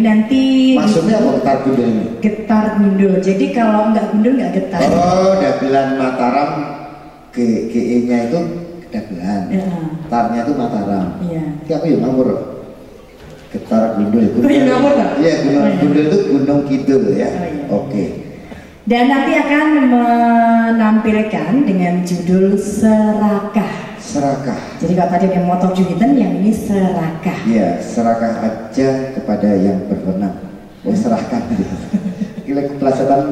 nanti. Maksudnya apa getar gundul ini? Getar gundul. Jadi kalau nggak gundul nggak getar. Oh, dagelan Mataram, GE-nya itu dagelan. Tarnya itu Mataram. Iya. Tapi aku ya ngawur. Getar gundul. Iya, gundul itu Gunung Kidul ya. Oh, iya. Oke. Dan nanti akan menampilkan dengan judul Serakah. Serakah. Jadi kalau tadi ada motor Julitan, yang ini serakah. Iya, serakah aja kepada yang berwenang. Oh, serahkan. Gila kepelasan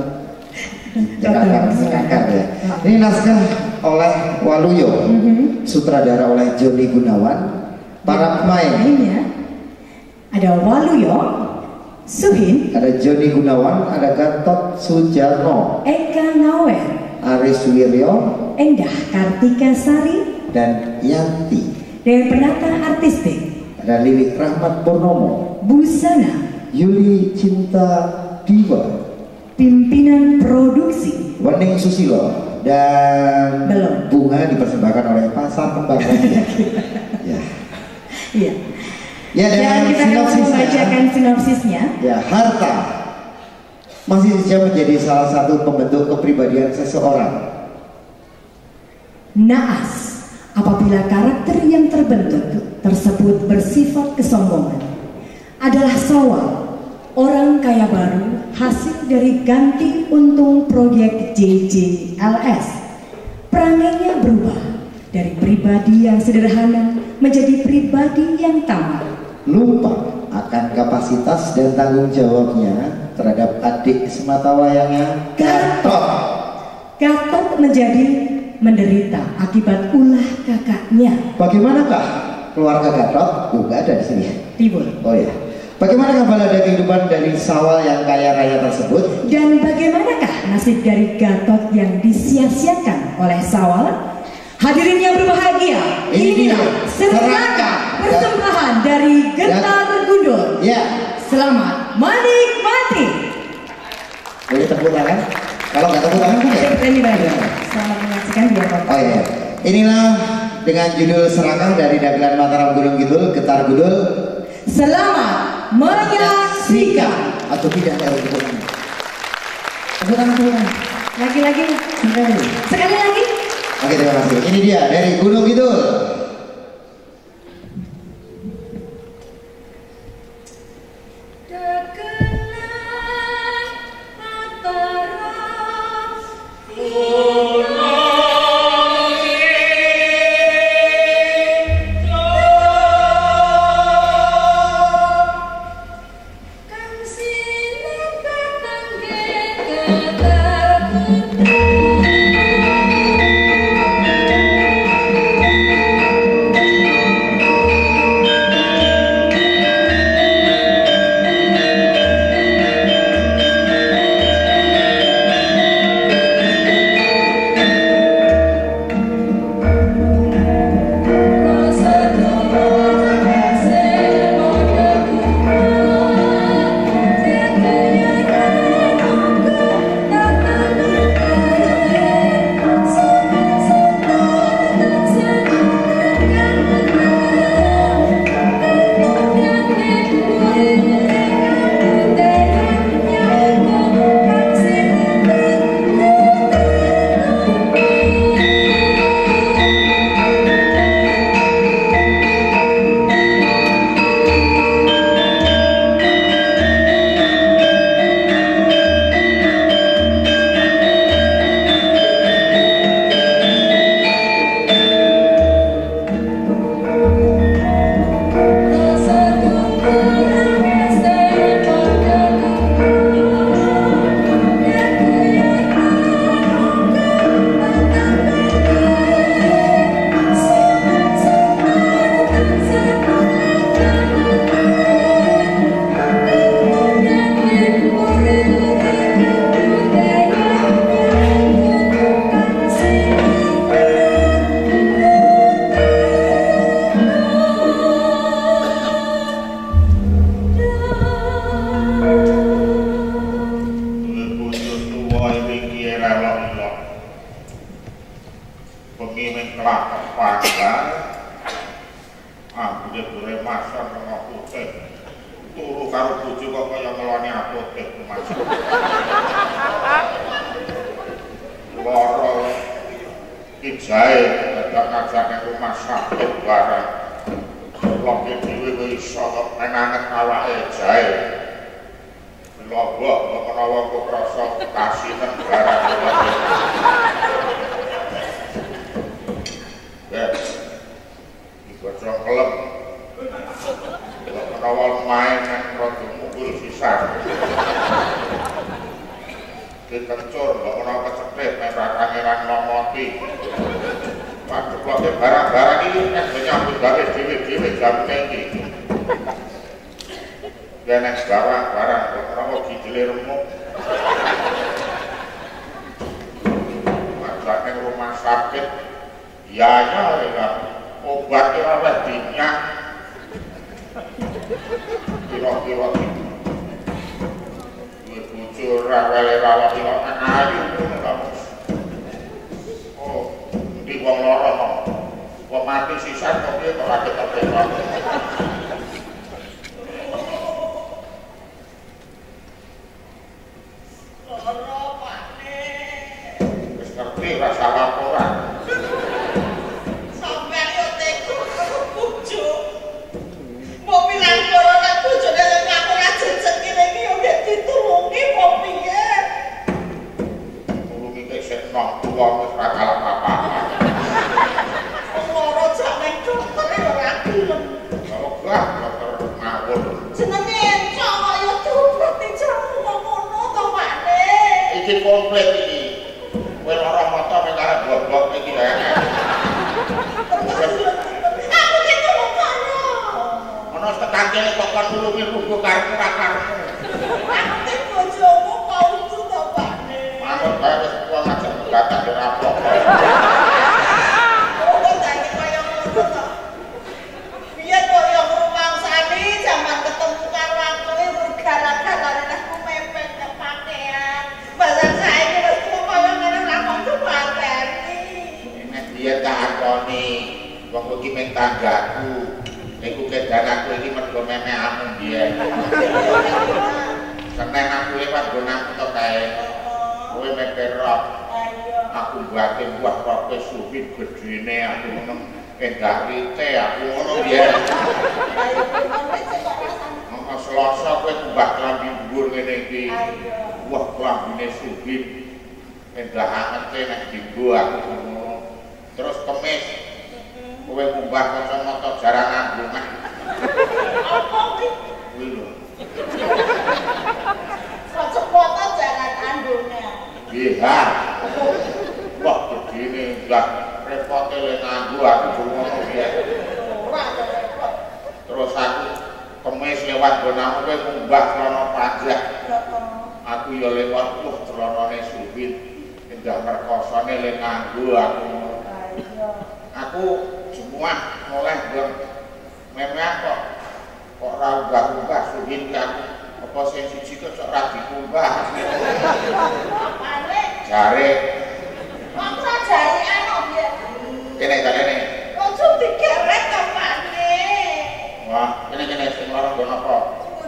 kakak ya. Ini naskah oleh Waluyo, sutradara oleh Joni Gunawan. Para pemain ya. Ada Waluyo, Suhin, ada Joni Gunawan, ada Gatot Sujarno, Eka Ngawer, Aris Wiryo, Endah Kartika Sari, dan Yanti. Dan penata artistik Ada Lilik Rahmat Purnomo, Busana, Yuli Cinta Diva, pimpinan produksi Wening Susilo, dan Belum. Bunga dipersembahkan oleh Pasar Kembang. Ya. Iya. Ya, Dan kita akan membacakan sinopsisnya. Ya, harta masih saja menjadi salah satu pembentuk kepribadian seseorang. Naas apabila karakter yang terbentuk tersebut bersifat kesombongan. Adalah Sawal, orang kaya baru hasil dari ganti untung proyek JJLS. Perangainya berubah dari pribadi yang sederhana menjadi pribadi yang tamak, Lupa akan kapasitas dan tanggung jawabnya terhadap adik sematawayangnya Gatot. Gatot menjadi menderita akibat ulah kakaknya. Bagaimanakah keluarga Gatot? Juga ada di sini. Tibul. Oh ya. Bagaimanakah balada kehidupan dari Sawal yang kaya raya tersebut? Dan bagaimanakah nasib dari Gatot yang disia-siakan oleh Sawal? Hadirin yang berbahagia, inilah Serakah, persembahan dari Getar Gundul. Ya. Selamat menikmati. Boleh tepuk tangan? Kalau nggak tepuk tangan kan ya? Selamat menyaksikan biar Bapak. Oh iya. Inilah dengan judul Serakah dari dagelan Mataram Gunung Kidul, Getar Gundul. Selamat menyaksikan. Atau tidak ada tepuk tangan. Tepuk tangan, tepuk tangan. Lagi-lagi. Sekali lagi. Oke, terima kasih. Ini dia dari Gunung Kidul. turu karo bojo kok kaya ngeloni apotek Mas. Loro iki jae dadak ngajake rumah sakit barang. Loke dhewe iso kok menanget awake jae. Lobok kok menawa kok rasa kasinen barang. Ya. Iku kelem. Menawa main nang rada mukul sisar. Dikencur kok menawa keceprek nek kangeran ngomoti. Padha barang-barang iki nek nyambut gawe dhewe-dhewe jamne iki. Ya nek barang-barang kok menawa gidile remuk. Masake rumah sakit ya obat ora dinyak. Kira-kira bojo ora rawat kok ayu ngono ta. Oh, ndi wong lara kok. Kok mati sisan kok piye kok kaget-kaget. Lara Pakne. Wis ngerti rasa laporan. Sampeyan yo teko bojo. Mobilan corona bojone nek aku ora jejeg kene iki yo mek ditulungi apa piye? Tulungi nek sik nang tuwa wis ora kalah apa-apa. Loro jane dokter yo ora gelem. Kok gak dokter ngawur. Jenenge encok yo diobat jamu ngono to, Pakne. Iki komplit iki. Kowe lara mata mek arep blok-blok iki ya. Ono tekan kene kok kon nulungi rugo karepmu ra karepmu. Aku bojomu kok lucu to, Pakne. Manut bae wis tuwa ngajak gagak yo apa-apa. Oh, dadi kaya ngono to. Biyen kok yo ngrumangsani jaman ketemu karo aku iki gara-gara aku mepet ke pakaian. Bahasa saiki wis tuwa kaya ngene ra kok pateni. Nek biyen tak akoni wong iki mung tanggaku. Iku kedan aku iki mergo memehamu biyen. Senen aku lewat gonaku to kae. Kowe meperok. Aku batin buah roke subit gedene aku ngono endah rite aku ngono biyen. Selasa kowe kumbah klambi dhuwur ngene iki. Wah, klambine subit. Endah angete nek dienggo aku ngono. Terus kemis kowe kumbah kacamata jarang nganggo nek. Apa iki? Kuwi lho. Kacamata jarang andone. Iya. Wah, begini enggak repot le nganggo aku ngono piye. Ora repot. Terus aku kemis lewat gonamu kowe kumbah celana panjang. Aku ya lewat celanane subit. Endah perkosane le nganggo aku. Aku semua mulai belum memang kok ora ubah-ubah subit aku apa sing siji kok ora dikumbah. Jare kok jare anu piye? Kene jarene. Ojo digeret to, Pakne. Wah, kene sing lara nggon apa?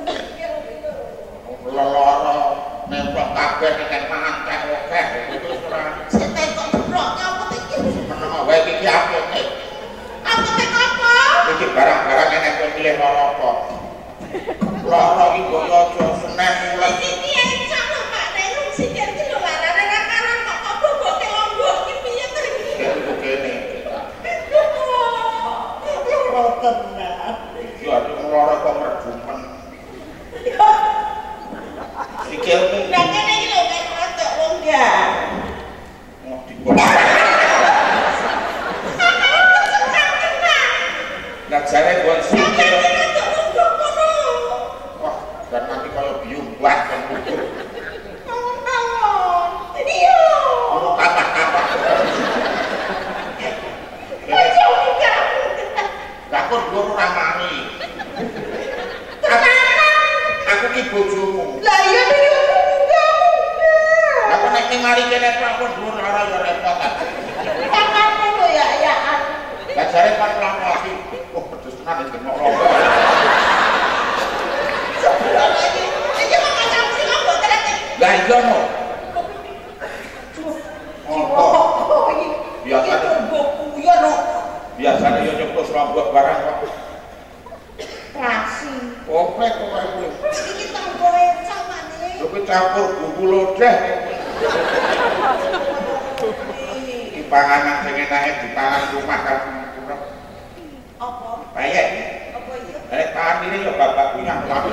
Lara nemplok kabeh nek mangan teh akeh itu ora. Sete kok broknya apa iki? Menawa wae iki apotek. Apotek apa? Iki barang-barang enek kowe milih lara apa? Lara iki kok aja senen mulai. Iki piye lho, Pakne? Sikil iki lho larane ra karan kok boboke lombok iki piye to iki? Iku kene. Lara tenan. Iki ati lara kok merjumen. Sikilmu. Lah kene iki lho kan rodok longgar. Mau dibongkar. Lah jare gon sikil. Wah, dan nanti kalau biung buat kan kukur. Bangun. Iya. Ono kata-kata. Ayo buka. Takut guru ramani. Aku ki bojomu. Lah iya iki aku nek ning mari kene prapun dhuwur ora ya repot. Kakakmu lho ya ayaan. Lah jare kan lama iki. Oh, pedes tenan iki ngomong. Lah iya no. Oh. Biasane boku ya no. Biasane yo nyeplos lombok barang kok. Rasi. Oprek kok kowe. Iki tanggoe samane. Lho campur bumbu lodeh. Iki panganan sing enake dipangan rumah kan. Apa? Payek. Apa itu? Tangan ini yo bapak punya lami.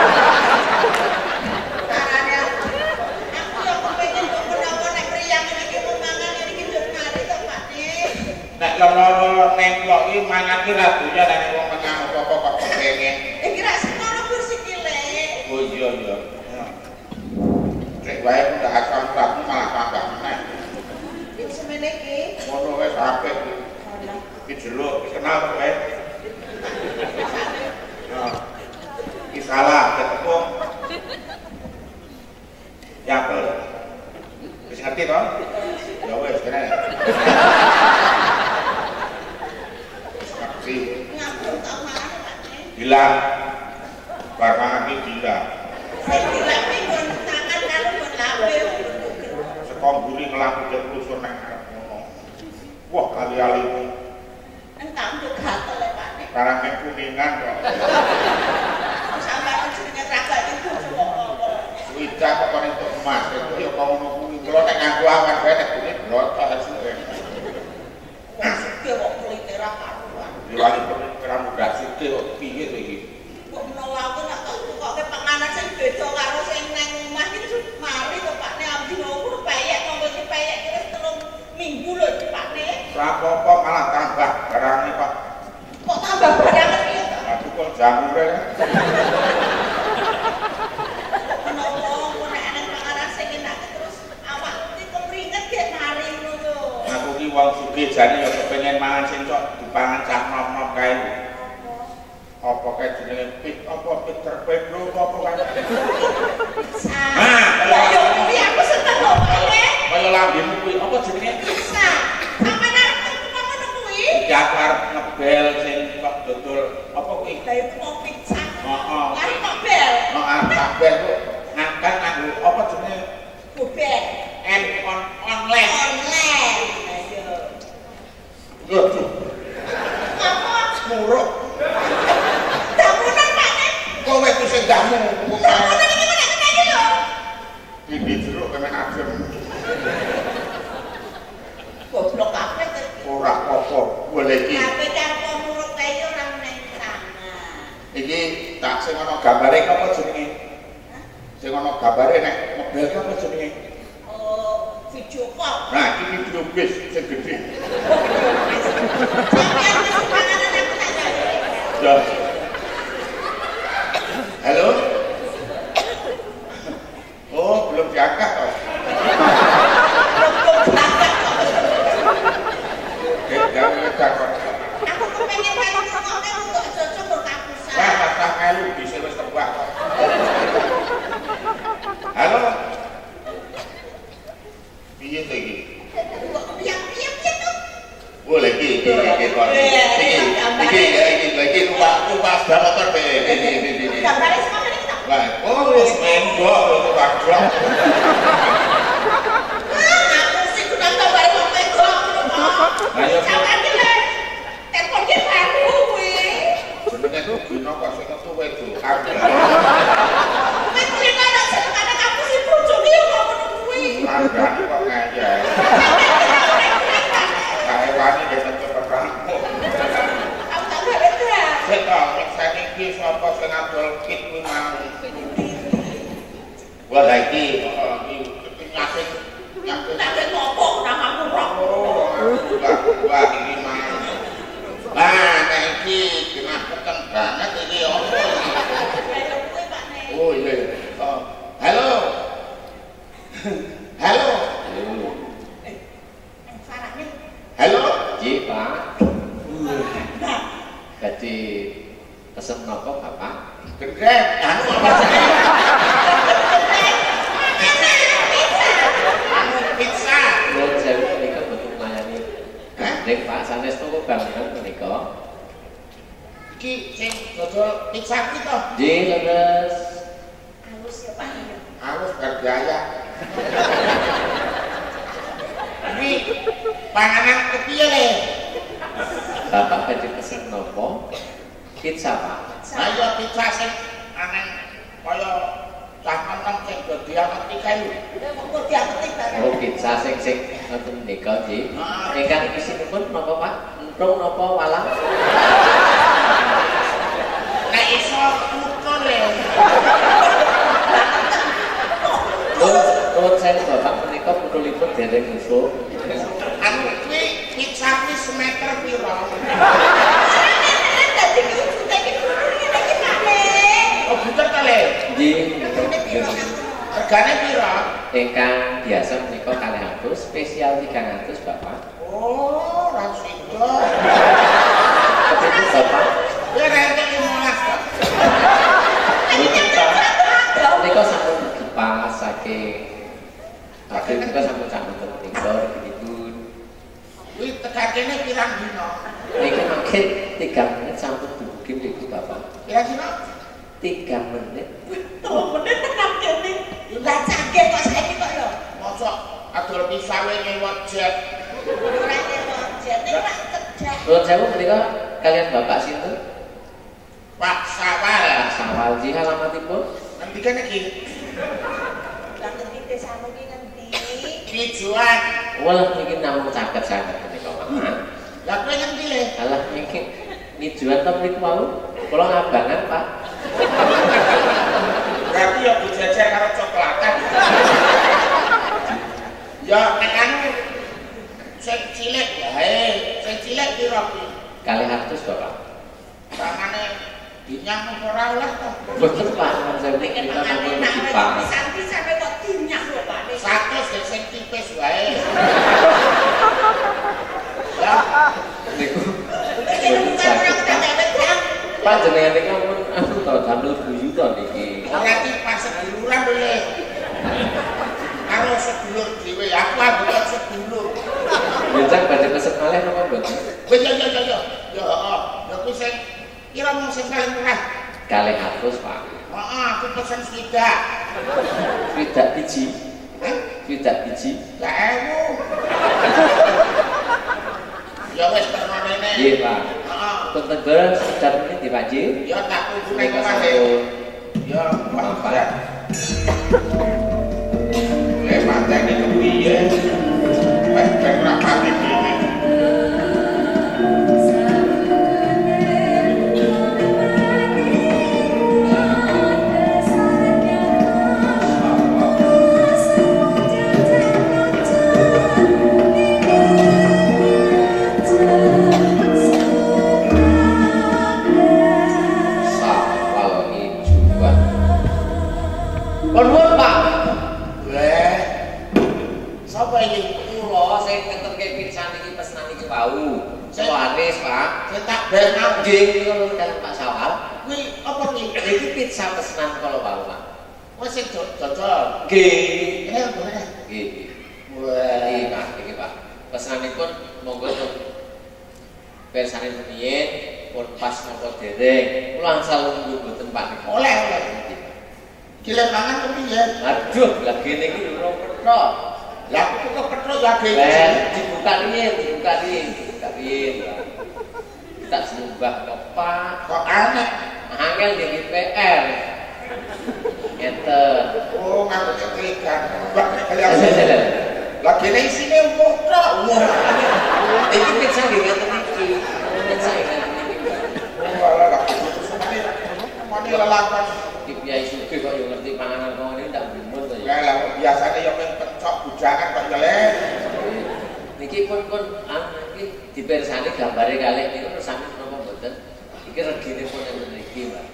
Caranya aku yang kepengen kok menawa nek priyang iki mau mangan iki njur mari to Pak Dik. Nek loro nemplok iki mangan ki ra doyan nek wong mangan apa-apa kok pengen. Iki ra semono Gur sikile. Oh iya iya. Nek wae ndak asam lambung malah tambah meneh. Iki semene iki. Ngono wis apik. Iki jeruk kenal kok wae. Iki salah ketepung. Ya apa? Wis ngerti to? Ya wis kene. Ngerti. Ngapun tak mangan Pak Dik. Bilang barang iki bilang. Sing dilapi kon tangan karo kon lape. Sekomburi ngelaku dan kusur nang arep ngono. Wah kali-kali Entah untuk gatel ya Pak Dik. barang yang kuningan kok. Sampai jenenge raga itu apa-apa. Suida kok kon entuk emas. Itu ya kok ngono kuwi. Kula nek nganggo awan wae nek kuwi brotok suwe. Sike kok kulite ra karuan. Diwali kira mudah sithik kok piye to iki? Kok menawa aku nak tukoke panganan sing beda karo sing nang omah iki mari to Pak Nek abdi ngono payek monggo iki payek iki wis 3 minggu lho iki Pak Nek. Ora apa-apa malah tambah barangnya Pak. Kok tambah barangan piye to? Aku kok jamure. Menawa ngono nek ana panganan sing enak terus awak iki kemringet gek mari ngono to. Aku ki wong sugih jane ya kepengin mangan sing kok dipangan cah nom-nom kae. Apa kae jenenge pik apa Peter Pedro apa kae. Yo kuwi aku seneng lho Pak Nek. Kaya lambemu kuwi apa jenenge? Bisa. Sampe arep ngono kuwi. Aku arep ngebel sing kok dodol apa kuwi? Lah iku mau pizza. Heeh. Arep kok bel. Arep kabeh kok ngangkat nganggo apa jenenge? Gobek. Online. Online. Ayo. Waduh, Apa? muruk. Damunan Pak Nek. Kowe ku sing damu. Damunan iki kok nek iki lho. Iki jeruk kemen adem. Goblok kabeh to. Ora apa-apa, boleh iki. Kabeh karo muruk kae iki ora neng tangan. Iki tak sing ana gambare apa jenenge? Sing ana gambare nek ngebel ki apa jenenge? Oh, video call. Nah, iki video bis sing gedhe. Sampeyan wis panganan aku tak gawe. Ya. Halo? Oh, belum diangkat toh. Aku kepengen kan ngono untuk cocok kapusan. Wah, patah melu bisa wis tebak kok. Halo. Piye to iki? Kok piye tuh? Boleh iki kok. Iki numpak sepeda motor be. Gambare semono iki to. Lah, oh wis menggok numpak blok. Aku sih kudu gambare kok menggok ngono kok. Ayo Sampeyan iki lho. Telepon ki baru kuwi. jenenge tuh dino kok sing metu wedo. Wis kuwi ana senengane kamu si bojo ki yo ngono kuwi. Anggane kok ngayal. Kae wani dene cepet Aku tak gawe dah. Sing kok iki sapa sing adol kit kuwi mau. Wah lha iki nyasik nyasik. Tak gawe ngopo nang aku rok. Wah iki mah. Ah, nek iki kena peteng banget iki opo. Kayak kuwi Pak Nek. Oh iya. Halo. Halo. Sarane. Halo. Ji, Pak. Nah, Jadi pesen nopo Bapak? Gede, anu apa jenenge? Anu pizza. Nuwun sewu menika boten melayani. Hah? Nek Pak sanes tuku bangunan menika. Iki sing dodol pizza ki to. Ji, leres. halus ya Pak. Halus bergaya. Ini panganan kepiye le? Bapak badhe pesen nopo? Pizza, Pak. Ayo pizza sing aneh kaya cah meneng sing dadi ati kayu. Kok diapeti bareng. Oh, pizza sing ngoten menika, Ji. Ingkang isinipun napa, Pak? Entrung napa walang? Nek iso utuh le. Nuwun sewu Bapak menika pukulipun dereng usul. Anu kuwi pizza kuwi semeter pira? Dadi wujute iki ngene iki Pak Le. Oh, buter ta le? Nggih. Regane pira? Ingkang biasa menika 200, spesial 300, Bapak. Oh, ra sida. Kepiye Bapak? Ya rente 15 kok. Menika sampun dipas saking Tapi kita sampun sampun tinggal begitu. Kuwi tekan kene pirang dina? Iki makin 3 menit sampun dibukim iku Bapak. Pirang dina? 3 menit. Tuh menit tekan kene. Lah canggih kok saiki kok ya. Mosok adol pisawe lewat jet. Ora lewat jet nek Pak kedah. Nuwun sewu menika kalian Bapak sinten? Pak Sawal. Pak Sawal ji alamatipun? Nanti kene iki. Lah ngendi desamu iki ngendi? Tujuan. Wah niki namung caket-caket menika Pak. Lah kowe ngendi le? Alah niki nijuan ta mriku wau. Kula ngabangan Pak. Berarti ya dijajar karo coklatan. Ya nek anu sing cilik wae, sing cilik pira kuwi? 200 Bapak. Pangane dinyang ora oleh to. Betul Pak, saya Nek kita mangane namung nang dipas. pisan-pisan kok dinyak lho Pak. 100 sing tipis wae. Ya, Niku Iki bukan orang tak panjenengan niki ampun anu to damel guyu to niki. berarti pas seduluran boleh. Karo sedulur dhewe, aku ambek sedulur. Bencang badhe pesen malih napa mboten? Wis ya. Ya heeh. Ya kuwi sing kira mung sing paling murah. 200 Pak. Heeh, aku pesen swidak. Tidak biji. Hah? Tidak biji. Lah ewu. Ya wis terno rene. Nggih Pak. Heeh. Punten bareng sedap menit Pak Ji. Ya tak tunggu nek Menika omah. sampun Ya, Bapak. Pak. Pateni kepiye? Wes ben ora pati dhewe. Sawal ijuan. Nuwun Pak. Leh. Sapa iki? Kula sing ngeterke pisan iki pesenan iki wau. Soanes Pak. Sing tak benang. Nggih niku kan Pak Sawal. Kuwi apa kuwi? Iki pizza pesenan kala wau Pak. Wes sing dodol. Nggih. Boleh. Nggih. Wah, Iki Pak, iki Pak. Pesananipun monggo untuk persane rumiyin pun pas napa dereng. Kula angsal nunggu mboten Pak niku. oleh. Gile mangan kepiye? Aduh, lagi niki urung petrok. Lah kok petruk ya Lah dhewe. dibuka riyin. Kita sembah kok Pak. Kok aneh. Angel niki PR. Ngeten. Oh, ngaku kekrikan. Lah kene isine umur tok. Iki pizza nggih ngeten iki. Pizza ngeten iki. Oh, lah. Mane lelapan. Iki piyai sugih kok yo ngerti panganan kok ngene ndak bumun to ya. Lah biasane yo pengen pencok bujangan kok jelek. Niki pun iki dipersani gambare kalih niku sami napa mboten. Iki regine pun enten iki, Pak.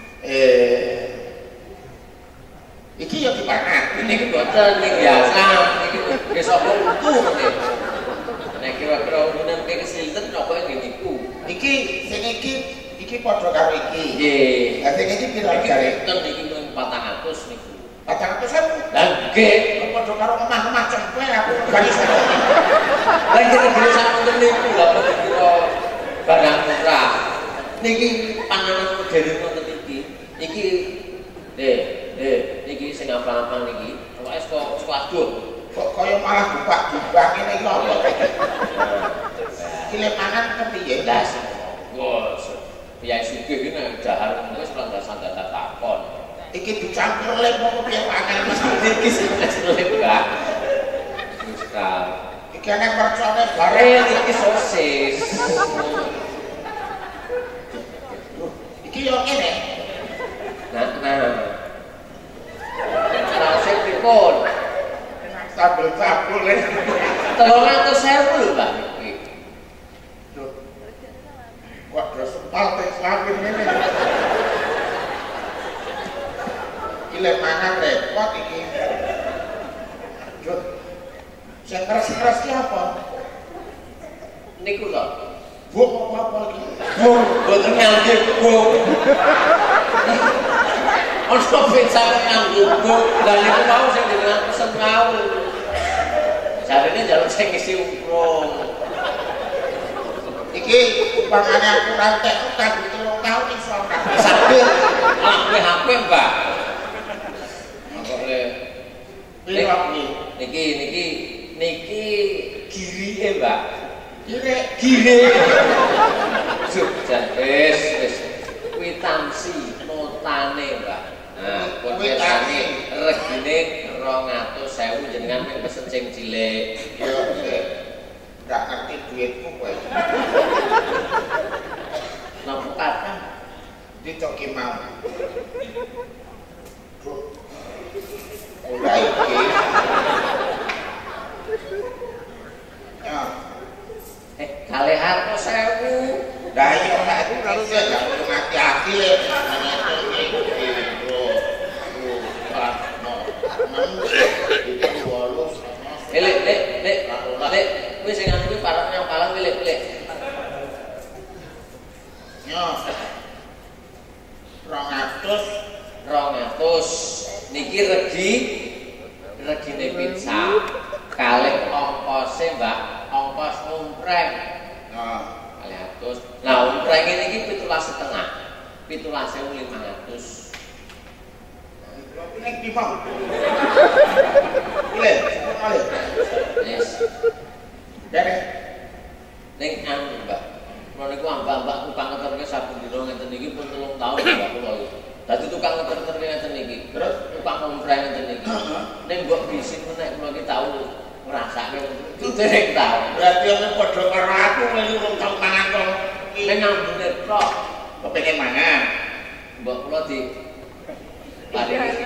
Iki yo dipangan. Niki mboten niki biasa. Niki wis apa utuh niki. Nek kira-kira umunan kene sinten napa nggih niku. Iki sing iki padha karo iki. Nggih. Lah sing iki pira Iki jare? mboten niki mung 400 niku. 400.000. Lah nggih. Padha karo omah-omah cengkwe aku regane sing. Lah kira-kira sampun niku lha kira barang murah. Niki panganan modern ngoten iki. Iki niki sing apa-apa niki. Pokoke saka aduh. Kok kaya malah buka ngene iki apa? Iki mangan kepiye? Lah wes. Piyai sugih iki nek dahar wis ora sandat takon. Iki dicampur lep apa piye mangan Mas? Iki sing lep Kak. Wis Kak. Iki ana mercone bareng Iki sosis. Iki yo ngene. Nah. Sing pripun? Sabul-sabul. 300.000 lho, Pak iki. Kok terus sepal teh sawin ngene. Iki lek mangan repot iki. Aduh. Sing keres-keres ki apa? Niku lho. Bu apa iki? Bu, boten ngangge bu. Ono pizza nganggo bu. Lah niku mau sing jenengan pesen mau. Jarene jaluk sing isi umprung. Iki upamane aku ra entek utang 3 tahun iso ora. Sabir. Lah HP, Mbak. Monggo Piro iki? Niki girike, Mbak. Gire. Wis kwitansi notane, Mbak. Nah, kwitansi regine 200.000 jenengan mek pesen sing cilik. Yo gak ngerti duitku kowe. Napa kata? Dicoki mau. Ora iki. Ya. 200.000. Lah iya nek aku karo gak hati-hati le. Lek, wis sing anu kuwi parek nang palang lek. Yo. 200 niki regine pizza kalih ongkose Mbak, ongkos umpreng. Nah, 200. Nah, umpreng niki 17,5. 17.500. nek di mau. Ile, kali. Yes. Dene. Ning anu Mbak. Kula niku ambak-ambak tukang ngeterke saben dina ngenten niki pun 3 tahun Mbak kula iki. Dadi tukang ngeter-ngeter ngenten niki. Terus tukang umpreng ngenten niki. Ning mbok bisin nek kula iki tau ngrasake itu dereng tau. Berarti aku padha karo aku melu rong tau mangan kok. Ning ambune tok Kepengin mangan. mbok kula di paringi.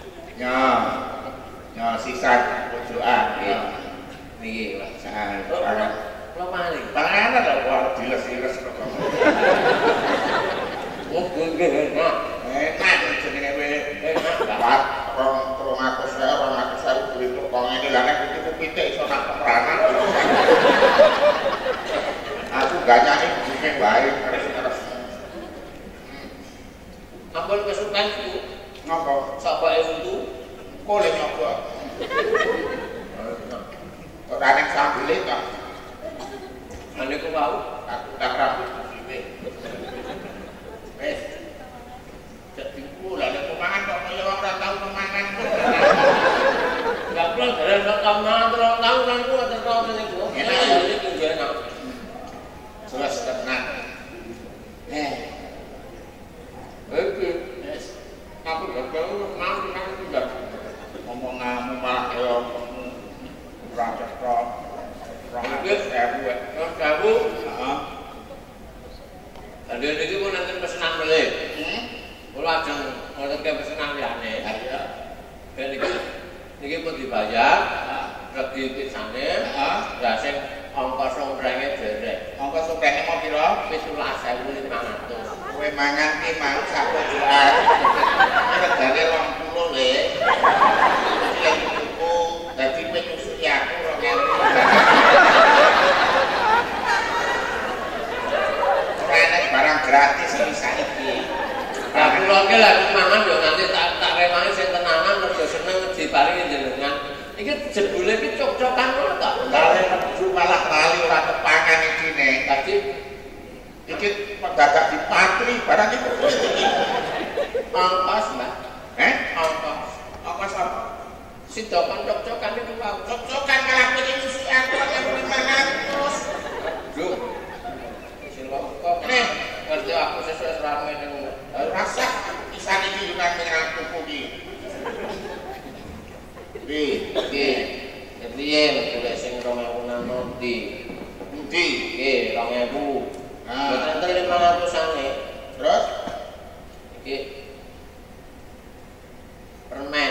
Ya sisa pojokan. Niki Pak. Sangat. Kula paling. Panganan lho kok diles-iles kok. Oh, nggih enak. Enak jenenge kowe. Enak. Pak, 200.000 duit kok ngene lha nek iki pitik iso nak perangan. Aku ganyane bujine bae terus. Ampun kesukaan itu. Ngapa? Sabake untu. Kole nyoba. Kok ana sambel kok. Ane ku wau. Aku tak rambut bujine. Wes. Jadi kula nek mangan kok kaya ora tau mangan. Enggak pulang dari tahun tahun kan gua terus niku. Ini tunjukan enak. Jelas tenang. Oke. Aku gak tahu mau nang tidak ngomong ngamu malah kaya ora cetro. Kamu, ada ini pun nanti pesanan beli. Kalau ada orang yang pesanan liane, dan ini pun dibayar, lagi pizzanya, rasanya ongkos ombrengnya derek. Ongkos ombrengnya mau kira? 17.500. Kowe mangan ki mau sak pojokan. Regane 20 le. Iki tuku dadi penyusui aku 2.000. Ora enek barang gratis iki saiki. Lah kula ki lek mangan yo nganti tak rewangi sing tenanan mergo seneng diparingi jenengan. Iki jebule ki cok-cokan ngono ta? Lare metu malah lali ora kepangan iki nek. Tadi Iki mendadak di patri barang iki iki. ongkos, Mbak. Ongkos Sida kan cocok-cokan niku wae. Cocok-cokan malah pengen isi aku yang 500. Aduh. Siloko. Nih, ngerti aku sesuk rame ning rasa pisan iki juga menyerang tuku iki. Iki. Piye golek sing 2000 nang ndi? Endi? Nggih, 2000. Nah, Boten 500-ane. terus Iki permen.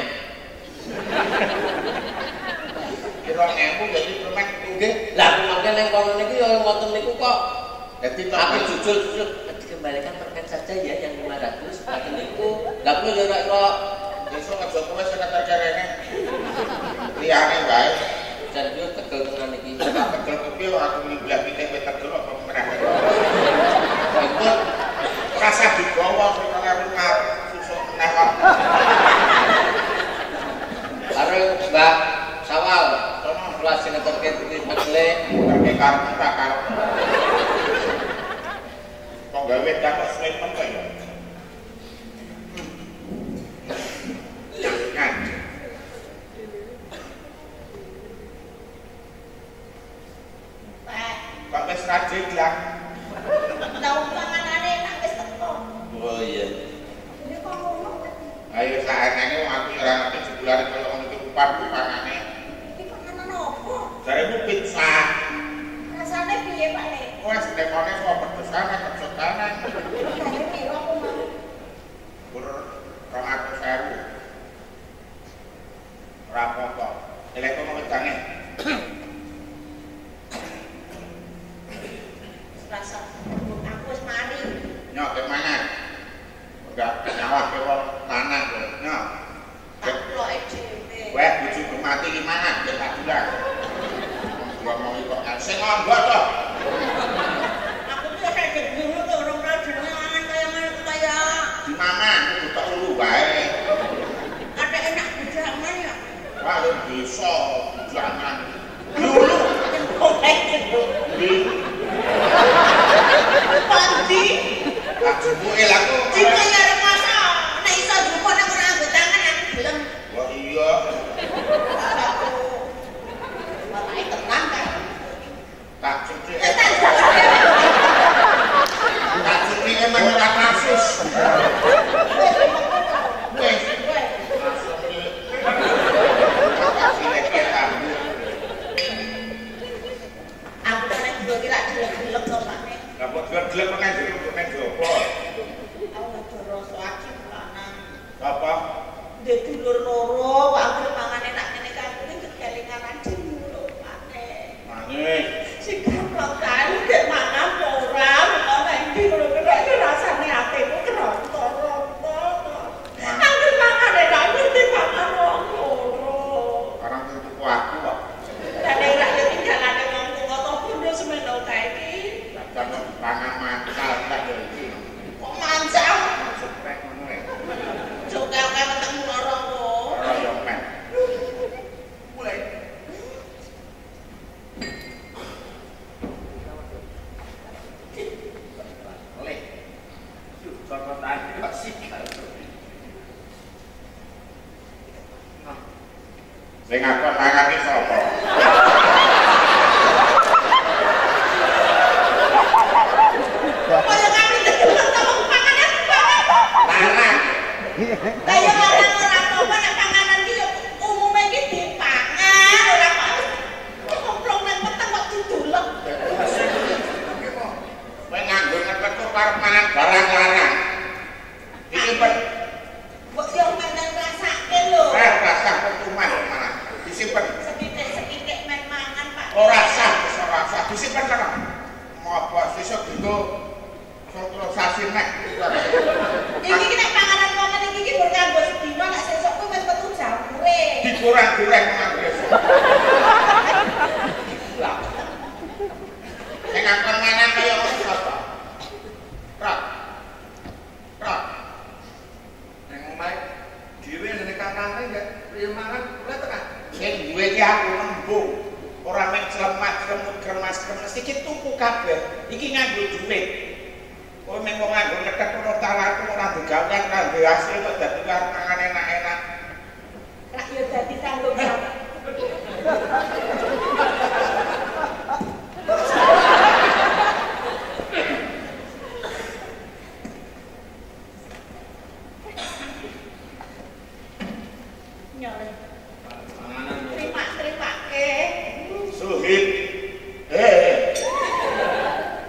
kira ngepu jadi permen Nggih, lah mangke ning kono niku ya ngoten niku kok. jadi Aku jujur dikembalikan permen saja ya yang 500 ngoten niku. Lah kuwi yo kira besok aja kowe sekretar rene. Liyane wae. jan yo tegel tenan iki. Tak tegel kepiye aku ngimblah pitik kowe tegel apa merah. Itu Rasa digawa kaya rumah susuk meneh kok. karo Mbak Sawal, kelas sing terkait iki makle Kake karep tak karep. Kok gawe dapat statement kok ya. Jangan. Kok wis rajin lah. Tahu panganane nak wis teko. oh iya. Ini kok ngomong Ayo saenenge wong aku ora ngerti jebulane kaya ngono iki upah-upahane. iki panganan opo? Jaremu pizza. Rasane piye, Pak Le? Wes tekone kok pedesane kecotane. Rasane piro aku mau? Pur 200.000. Ora apa-apa. Telekono wedane. Rasa aku wis mari. Nyok ke mana? Enggak nyawah ke wong lanang kowe. Nyok. Tak loke dhewe. Weh bojoku mati ki mana? Ya tak bilang. Gua mau kok sing ngomong to. Aku tuh rada dulu tuh orang rajenengan kaya Di mana? Aku tak ulu wae. ada enak bujangan ya. Wah, lu bisa jangan. Dulu di Pandi, tak cukup aku. jika ya ada masa, nek iso jupuk nek ora nggo tangan aku gelem. Wah iya. Aku malah tenang kan. Tak cukup. Tak cukup emang ora kasus. Wes. Aku nek gue kira jelek-jelek to Pak Nek. Lah kok jelek pengen jelek nang jopo. Aku ngedo rasa aji lanang. Apa? Ndek dulur loro, kok akhire mangane nak ngene kan kuwi kekelingan aja mulu Pak Nek. Manis. Sing gampang kan ndek mangan ora, kok nek ndi ngono kuwi rasane atiku keronto-ronto. Angger mangane nek ngerti mangan wong loro. Orang itu aku kok. Dene ora yo tinggalane wong tuwa to bondo semeno kae iki. Jangan pangan mancal tak yo iki. Kok mancang? Sprek ngono e. Juga kae weteng loro kok. Ora yo men. Mulai. Oleh. Yuk, cocotan kasih. Sing aku mangan iki sapa? Kaya kami tegelek to wong panganan banget. Lanang. Kaya orang ora apa nek panganan iki yo umume iki dipangan ora kok ngomplong nang weteng kok didulek. Kowe nganggo ngepet kok karep mangan barang larang. Iki ben Mbok yo menen rasake lho. rasa percuma malah. Disimpen. Sedidik-sedidik men mangan Pak. Ora sah, ora sah. Disimpen kono. Apa sesuk dinggo sotro sasi nek. Iki nek panganan wong ngene iki mbok nganggo sedina nek sesuk kuwi wis metu jamure. Dikurang-kurang nganggo. Lah. Sing ngangkon mangan kaya ngono sapa? Prak. Prak. Neng omahe dhewe ngene kakane gak priye mangan ora tekan. Sing duwe iki aku nembung. Ora mek clemat, kremut, kremas iki tuku kabeh. Iki nganggo dhuwit. Kowe mek wong nganggo ngetek ora tawarku ora digawean ora duwe hasil kok dadi arep mangan enak-enak. Rak yo dadi kanggo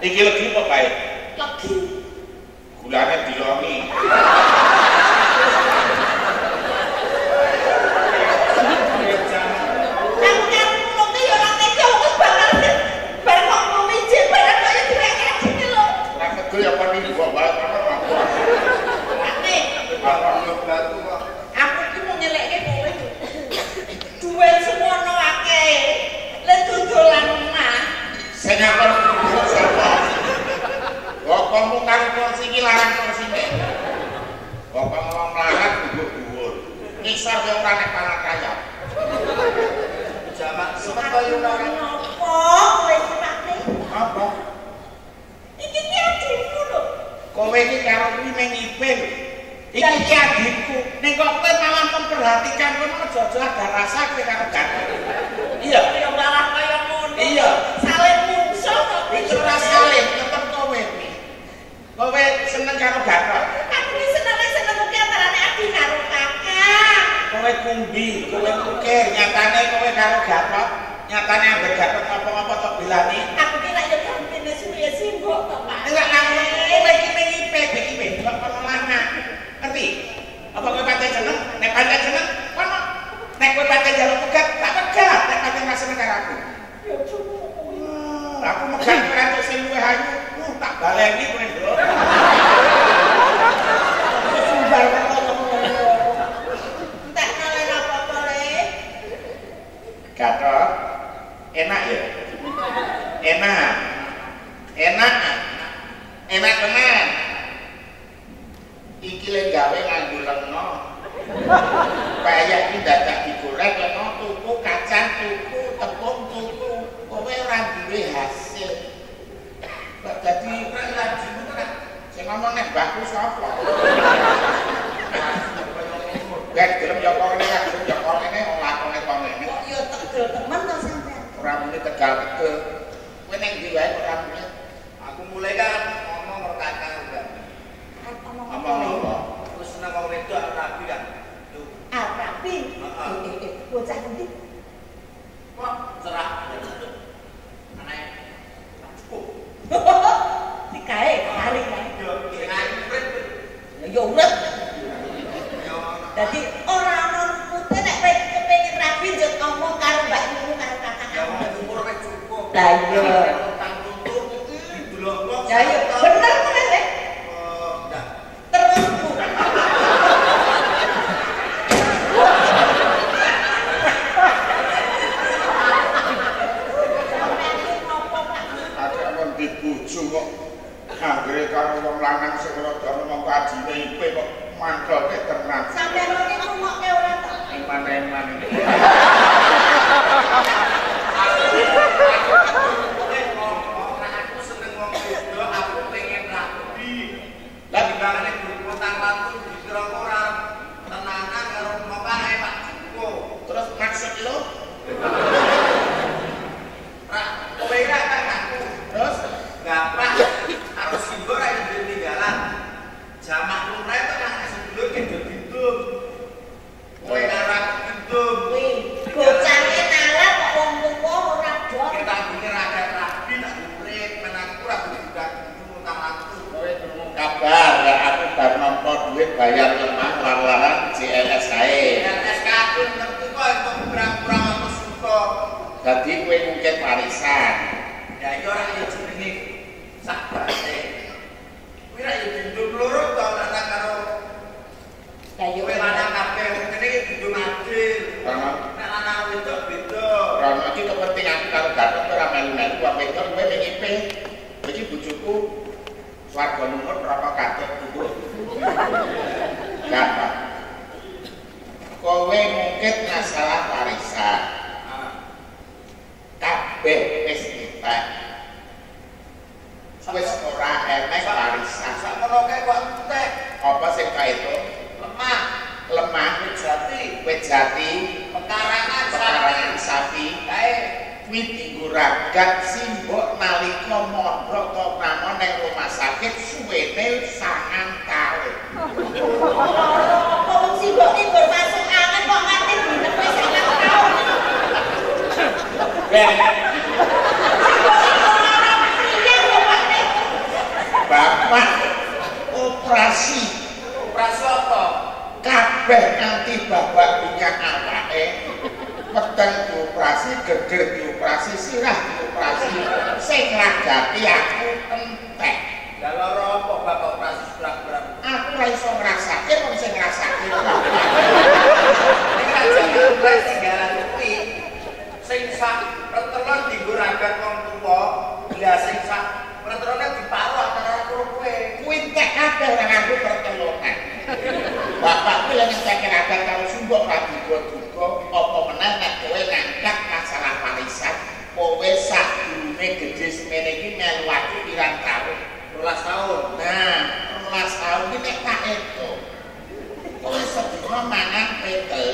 Iki legi apa bae? Legi. Gulane dilongi. Aku ki mau nyelekke kowe. Duwe semono akeh. Lek dodolan omah. Sing ngakon sapa? Bapakmu karo kursi iki larang kursine. Bapak ngomong melarat dhuwur-dhuwur. Ngisor kowe ora nek pangan kaya. Jamak semeto yo ora. Apa kowe sepakne? Apa? Iki ki adikku lho. Kowe iki karo kuwi mengipin. Iki ki adikku. Ning kok kowe malah memperhatikan kowe aja ada rasa kowe karo Gatot. Iya. Ya malah kaya ngono. Iya. Saling mungso kok. Iki ora saleh tetep kowe. Kowe seneng karo Gatot. Aku ki seneng ki antarane adik karo kakak. Kowe kumbi, kowe mukir, nyatane kowe karo Gatot. Nyatane ambek Gatot apa-apa tok bilani. Aku ki lek yo gampine suwe simbok to, Pak. Enggak aku kowe iki mengipe, iki kok lama. Ngerti? Apa kowe pancen seneng? Nek pancen seneng, kono. Nek kowe pancen njaluk pegat, tak pegat. Nek pancen ra seneng karo aku. Yo cuma. Aku megat kantuk sing luwih ayu, tak baleni kowe lho. Sumbar kok ngono. Entek ngalen apa-apa le. Gatot. Enak ya? Enak. Enak. Enak tenan. Iki le gawe nganggo leno. Kayak iki dadak digoreng leno tuku kacang tuku tepung tuku. Kowe ora duwe hasil. Kok dadi lajimu kan sing ngomong nek mbahku sapa? Wes gelem yo kok ngene, gelem yo kok ngene lakone kok ngene. Kok yo tegel temen to sampean. Ora muni tegal tegel. Kowe ning ndi wae ora muni. Aku mulai kan ngomong karo kakak udah. Ngomong apa? Aku seneng wong wedok rapi kan. Tuh. Rapi. Bocah endi? Kok cerah. Anake cukup. Dikae kali kae. Yo sing ayu urip. Yo urip. Yo Dadi ora ono putih nek kepengin rapi njot ngomong karo mbakmu karo kakak. ya wong umur wis cukup. Lah iya. Tang tutur iki delok. Ya iya, bener kok Lek. Ndak. Terus Bu. Ada wong dibojo kok anggere karo wong lanang sing rada ngomong kadine ipe kok mangkelke tenan. Sampeyan iki ngrungokke ora to? Eman-eman iki. Aku seneng wong wedok, aku pengen rapi. Lah dibanding berpotong waktu dikira ora tenanan karo mokane Pak Joko. Terus maksud lo? Rak, kowe ra kan aku. Terus Gaprah harus simbol ra ditinggalan. Jamak lumrah itu kan sebelum ke ditum. Kowe ora ditum. Kuwi bocahe nalar kok wong tuwa ora dol. Kita pikir ada rapi tak urip menaku ra didak utang aku. kowe krungu kabar ya aku bar nampa duit bayar lemah war-waran CLS ae. SK aku ngerti kok itu berang-berang aku suka. Dadi kowe mungkin warisan. Ya iya ora ya jenenge sak base. Kuwi ra ya dindung loro to ana karo Lah yo kowe lanang kabeh ngene iki dindung adil. Karena Nek lanang wedok beda. karena iki kepentingan karo Gatot ora melu-melu wong wedok kowe mengipe. Iki bojoku swarga nomor berapa Gatot dulu. Gatot. Kowe mungkin masalah warisan. Kabeh wis entek. Wis ora enek warisan. Sakmono kae kok entek. Apa sing kaeto? Lemah, Lemah, jati, wit jati, pekarangan sapi, kae kuwi dienggo ragat simbok nalika mondok to pramon ning rumah sakit suwene 9 taun. Kok wong sibuk iki gur masuk angin kok nganti dinem wis 9 taun. Ben, Iya kok Pak Nek. Bapak operasi apa? kabeh nganti babak minyak awake meteng dioperasi, geger dioperasi, sirah dioperasi, sing nglagati aku entek. Lah lara apa Bapak operasi sebelah-belah? Aku ora iso ngrasake wong sing ngrasake. Nek jangan mulai tinggalan kuwi. Sing sak retelon dienggo ragat wong tuwa, ya sing sak retelone diparuh antara kowe. Kuwi entek kabeh ora nganggo pertelonan. Bapak kuwi yang entek ragat karo sumbo ora digo-digo apa meneh nek kowe ngangkat masalah warisan, kowe sak durunge gedhe semene iki melu aku pirang tahun? 12 tahun. Nah, 12 tahun iki nek tak eto. Kowe sedina mangan petel.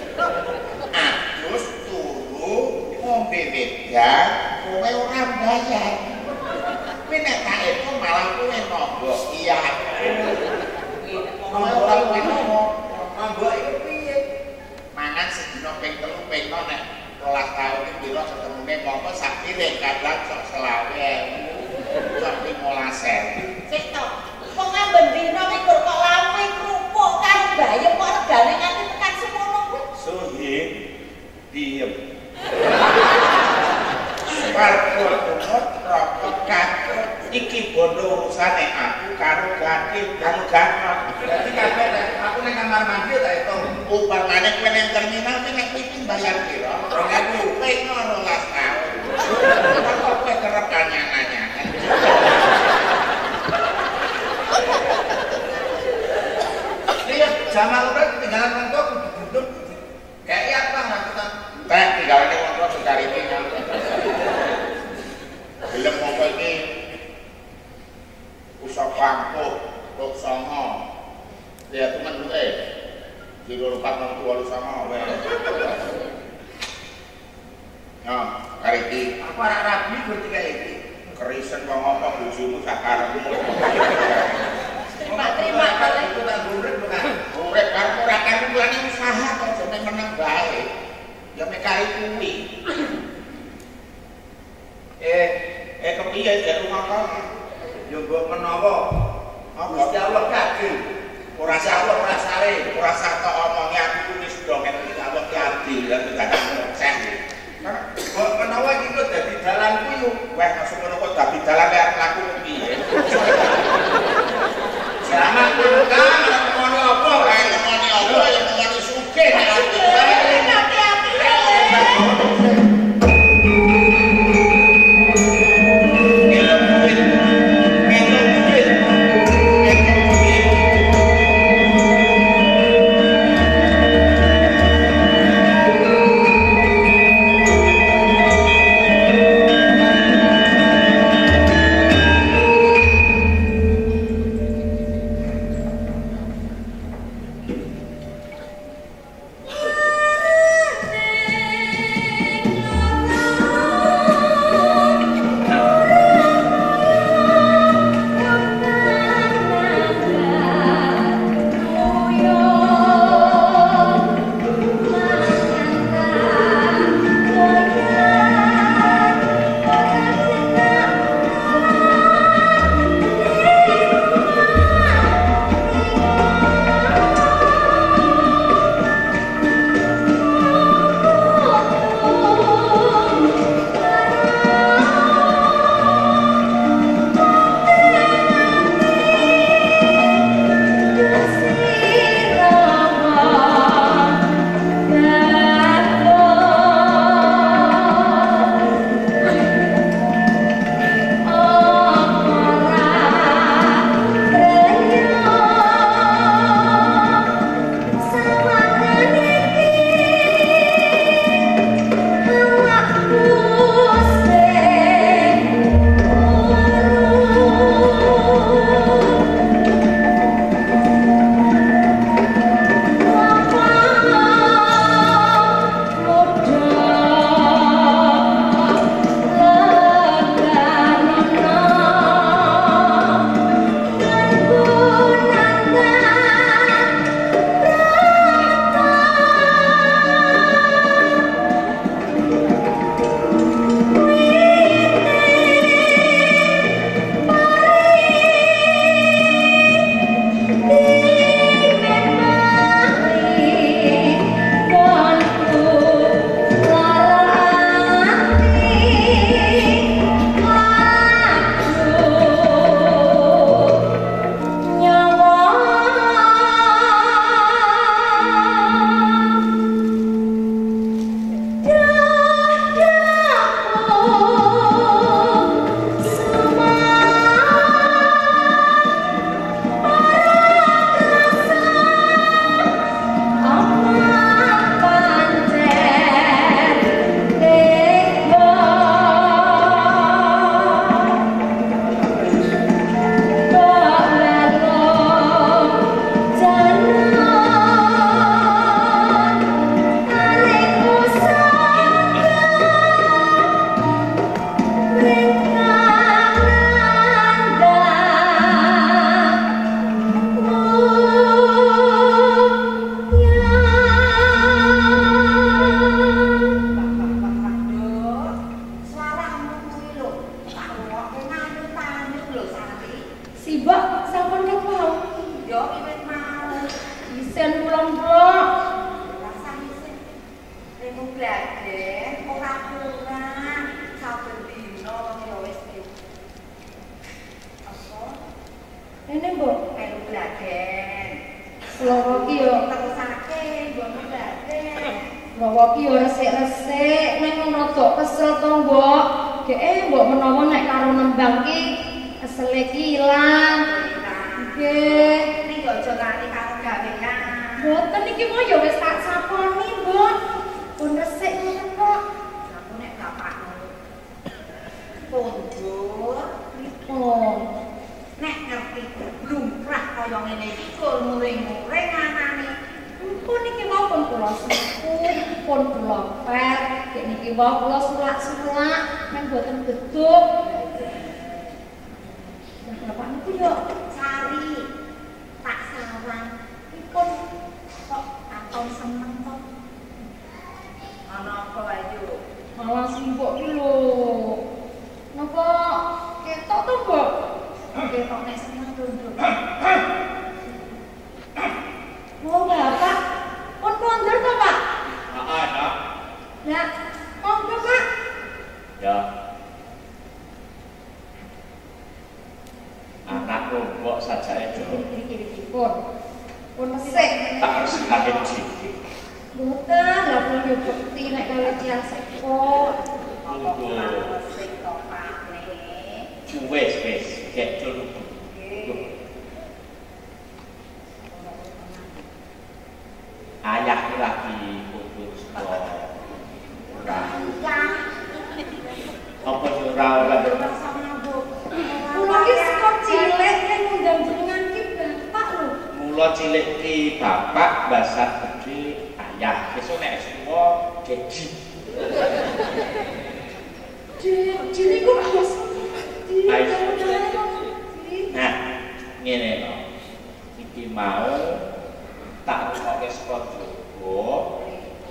Adus turu ngombe wedang, kowe ora mbayar. Kuwi nek tak eto malah kowe nombok iya. Kowe ora nombok iki piye? Mangan sedina ping 3 ping 6 nek 12 tahun iki pira ketemune mongko sak piring kadang sok 20.000. Sok 15.000. Sik to. Wong amben dina iki kok lampe krupuk karo bayem kok regane nganti tekan semono kuwi. Suhin diem. Warga umur rokok katut iki bondo urusane aku karo Gadil karo Gatot. Berarti kabeh aku ning kamar mandi ta itu. Upamane kowe ning terminal iki nek iki bayar pira? 2.000 ping 12 tahun. Kok kowe kerep kanyangannya. Iya, Jamal urip tinggalan wong tua kudu duduk. Kayak apa ngangkutan? Teh tinggalane wong tua sekali iki. Gelem mongko iki usah pampuh, kok songo. Ya teman di 24 sama wae. Ya, kari iki Aku arek rabi gur tiga iki. kerisen kok ngomong bojomu sak karepmu. Terima kalih aku tak urip bukan. Urip karo ora karo mulane usaha kok jane meneng bae. Ya mek kari kuwi. Kepiye nek rumah kok? Yo mbok menawa Gusti Allah kadil. Ora Allah ora sare, ora sak tok omonge aku kuwi sudah ngerti Allah ki adil lan tidak sukses. Mbok menawa iki kok dadi dalanku yo. Wah, masuk ngono kok dadi dalan lek laku piye? Jaman kulkan ngono apa? Ngomongane apa ya ngomongane sugih nek aku. Mbok ki yo resik-resik, nek rada kesel to, Mbok. Gek mbok menawa nek karo nembang ki kesele ki ilang. Nggih, Ning yo aja nganti karo gawean. mboten iki mau yo wis tak saponi, Mbok. Pun resik ngoten kok. Aku nek bapakmu pundur, Oh, nek ngerti lumrah kaya ngene iki kul muring-muring anane. pun iki mau pun kula sepuh, pun kula per, gek niki mau kula sulak-sulak, men boten gedug. Nah, bapak niku yo Sari tak sawang pun kok katon seneng kok. Ana apa ayo? malah simbok ki lho. Napa ketok to, Mbok? Ketok nek seneng dunduk. Oh, Bapak, pun kondur to, Pak? Ada. Lah, monggo, Pak. Ya. Anak rombok saja itu. Iki pun. Pun resik. Tak harus kaget dikit. Mboten, lha kula yo bukti nek kali cian sekok. Tunggu. Sing topane. Wes, gek dulu. Ayah lagi putus kok. Apa ora ora Kula ki saka cilik nek ngundang jenengan ki Bapak lho. mula cilik ki bapak basah gede ayah besok nek semua jadi Cilik kok bos. nah ngene lho iki mau tak rumokke saka Jowo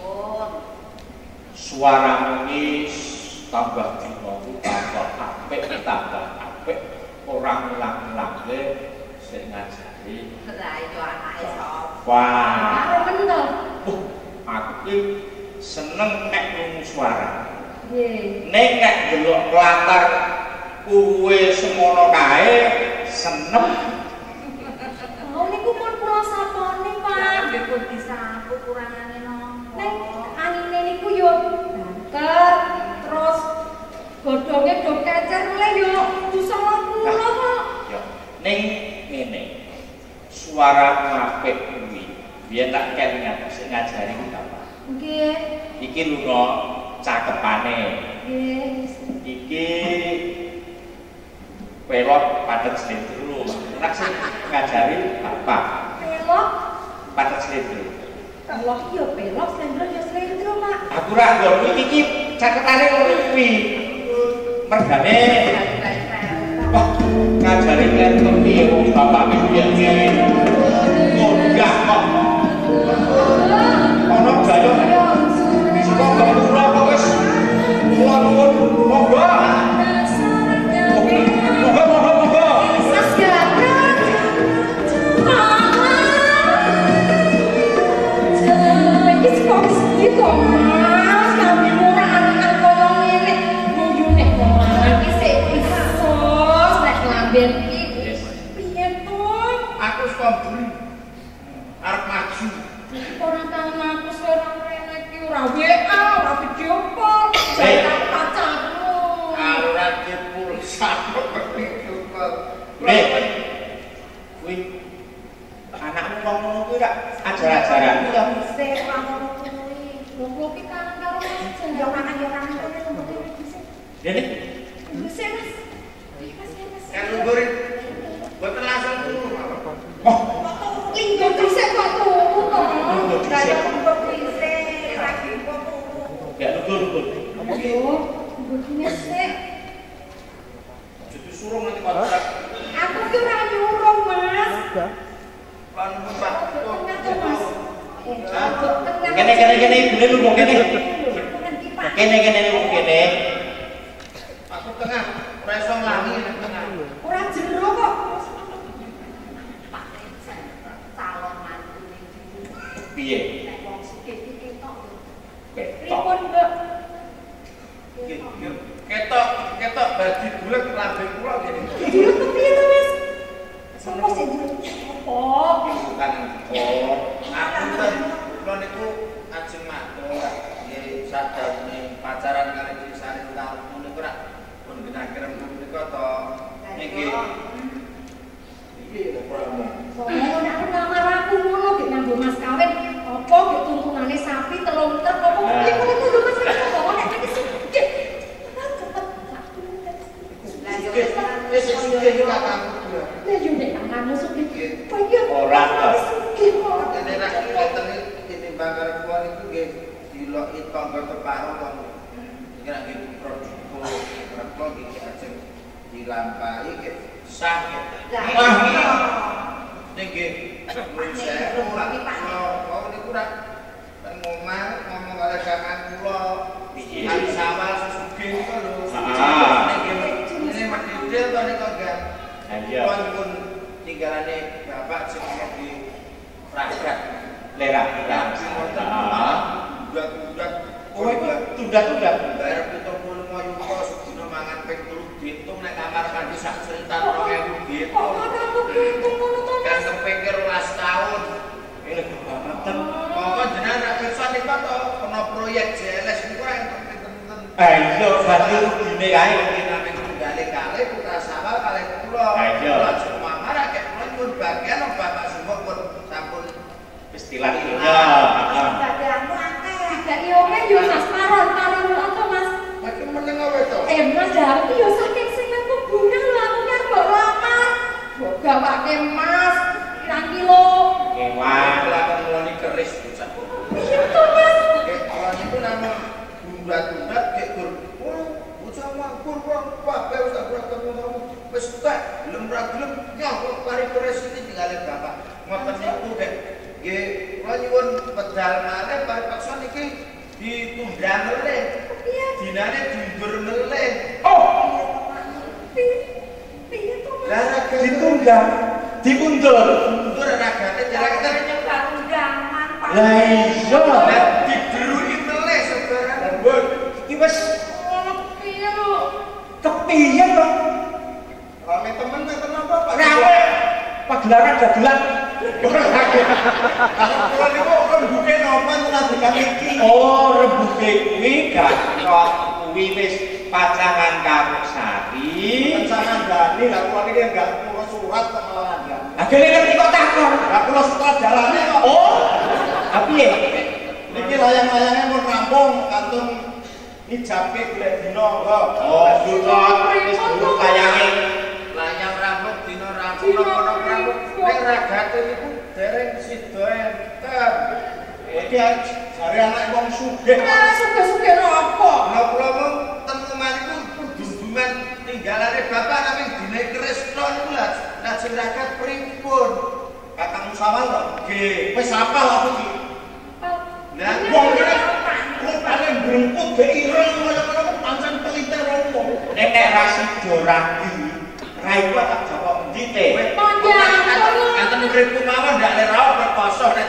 suaramu iki tambah dino tambah apik orang ulang-ulange sing ngajari Lah itu anake sapa? wah Karo kental. aku ki seneng nek krungu suara Nggih. nek delok latar kuwe semono kae seneng Oh niku pun kula saponi, Pak. Nggih pun disapu kurangane nopo. Nek anine niku yo banter, terus godhonge do kecer le yo dusala kula kok. yo ning ngene suaramu apik kuwi biyen tak kelingan sing ngajari ku bapak Nggih. iki lunga cakepane Nggih. iki pelot padet slendro nek sing ngajari bapak Pelok. padet slendro Pelok yo pelok, slendro yo slendro, Pak. aku ra nggon iki caketane ngono kuwi mergane wah ngajari kenten piye wong bapak piye enggak kok ono gaya saka kula kok wis kula nuwun monggo monggo Mas Gagak. Iki kok gitu, Mas. Kami murah anak kono ngene. Nguyu nek wong lanang ki sik isos nek lamben ki. Piye tuh? Aku sekolah arep maju. Ora tau ngaku ora rene ki ora WA, ora video call. Jangan pacarmu. Kalau rajin pulsa begitu kok. kuwi anakmu ngomong kuwi ra ajar-ajaran Ya bisa ora ngono kuwi. Lho ki kangen karo Mas Jan. Yo kangen kene bisa. dene Bisa, Mas. Mas. Kan lugurin. Boten langsung turu. oh Linggo dhisik kok turu to. Kaya kumpul dhisik, lagi kumpul turu. gak lugur Ayo, begini sih. Jadi suruh nanti kontrak. Aku ki ora nyuruh, Mas. Lan mumpah. Tengah to, Mas. Tengah. kene ibune lu mau kene Tengah ki, Pak. kene lu kene Aku tengah. Ora iso nglangi nek tengah. Ora jero kok. Pak Rizal, calon mantu iki. piye Nek wong sithik iki ketok. ketok Pripun, Mbak? Ketok bagi bulet lambe kula ngene. Dulu kepiye to, Mas? Sopo sing dulu? Apa? Bukan oh. Aku ten kula niku ajeng matur. sadane pacaran kali tulisane tahun niku rak pun kira-kira menika to niki. Iki promo. Soale nek ngamar aku ngono nek nganggo mas kawin, apa nek tuntunane sapi 3 liter apa iku lho Mas kok nek iki sikit. Cepet aku. Lah yo wis sugih iki kakang. Lah yo nek tanganmu sugih. Kok iki ora to. Dene rak ngeten iki timbang karo kula niku nggih diloki tangga teparo kon. Iki rak nggih produk repot iki ajeng dilampahi nggih sah. Nggih saya oh niku rak ten ngomong karo kakang kula kan sawal sesugih niku lho. Nggih ini medhil to niku nggih. Iya. Pun tinggalane bapak sing di praktek Lera. Budak-budak Tunda-tunda. bayar 75 yuta sedina mangan ping 3 diitung nek kamar mandi sak seritan 2000 diitung. Kan kepengker 12 tahun. Ini kebangetan. Monggo jenengan rak pirsa niku to kena proyek JLS niku ora enten-enten. Iya, berarti rugine kae. Namanya tunggale kali putra sawal kali kula. Iya. Kula cuma marah kek kula pun bagian bapak semua pun sampun Istilah ini. bagianmu akeh. Dari oke yo Mas Maron karo apa Mas? makin meneng awe to. Mas Darti yo saking sing aku bunga lho aku nyar mbok lamar. Mbok gawake Mas, pirang kilo? Kewan. Lawan mulai keris bocah. Itu Mas. Kek kula niku nama bundat-bundat kek gur. Oh, bocah mangkur kok bapak wis tak ketemu wis tak belum ra gelem nyoh kari keris iki tinggal bapak. Ngoten niku kek nggih kula nyuwun pedal malih bari paksa niki ditunda melih. Iya. Dinane diundur melih. Oh, Piye to Mas? Lah ditunda, diundur. mundur ragane jarak nyebar undangan Pak. Lah iya. Lah dideruki melih sebarang. Mbon Iki wis Piye lho? kepiye to? rame temen ngeten apa Pak? Rame. Pagelaran dagelan. Kula niku rembuke napa tenan iki? Oh, rembuke kuwi gak kuwi wis pacangan karo Sari. Pecangan Dani lah kula niki enggak kula surat kok malah enggak. Akhirnya kan kok takon. Lah kula sutradarane kok. Oh, piye? Niki layang-layangnya mau rampung kantun ijabke golek dina kok. Oh, surat wis durung kayange. Layang rambut dina rampung napa rambut. Nek ragate niku dereng sida enten. Iki jare anak wong sugih. Suge-suge apa? Lah kula mung ten omah niku dundungan tinggalane bapak nami dine keris kula niku lah sing ragat pripun? Kakang Musawal to? Nggih, wis apal aku iki. Lah wong iki rupane brengkut dhek ireng kaya pancen peliter wong. Nek ra sida rabi, ra iku tak jawab endi te? Enten uripku mawon ndak leraw perkoso nek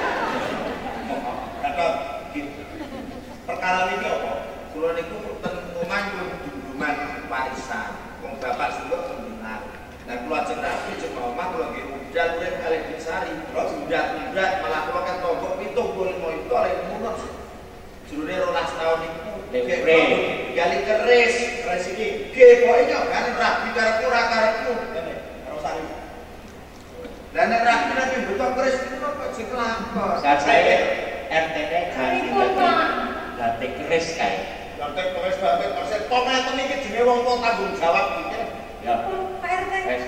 perkara niki apa? Kula niku ten omah dundungan warisan. Wong bapak sing pembinaan. Lah kula ajeng rapi cek omah kula nggih udal urip kalih Sari. Terus udat-udat malah kula kan tombok 75 itu oleh munut. Jurune 12 tahun niku gali keris iki. Nggih pokoke kan rapi karepku ora karepku. Karo Sari. Lah nek rapi nek mbutuh keris niku kok jek lakon. Sajae RTP ganti dadi keris kae. Lantai keris banget, persen kok ngeten iki jenenge wong tua tanggung jawab iki. Ya. Pak RT. Wes.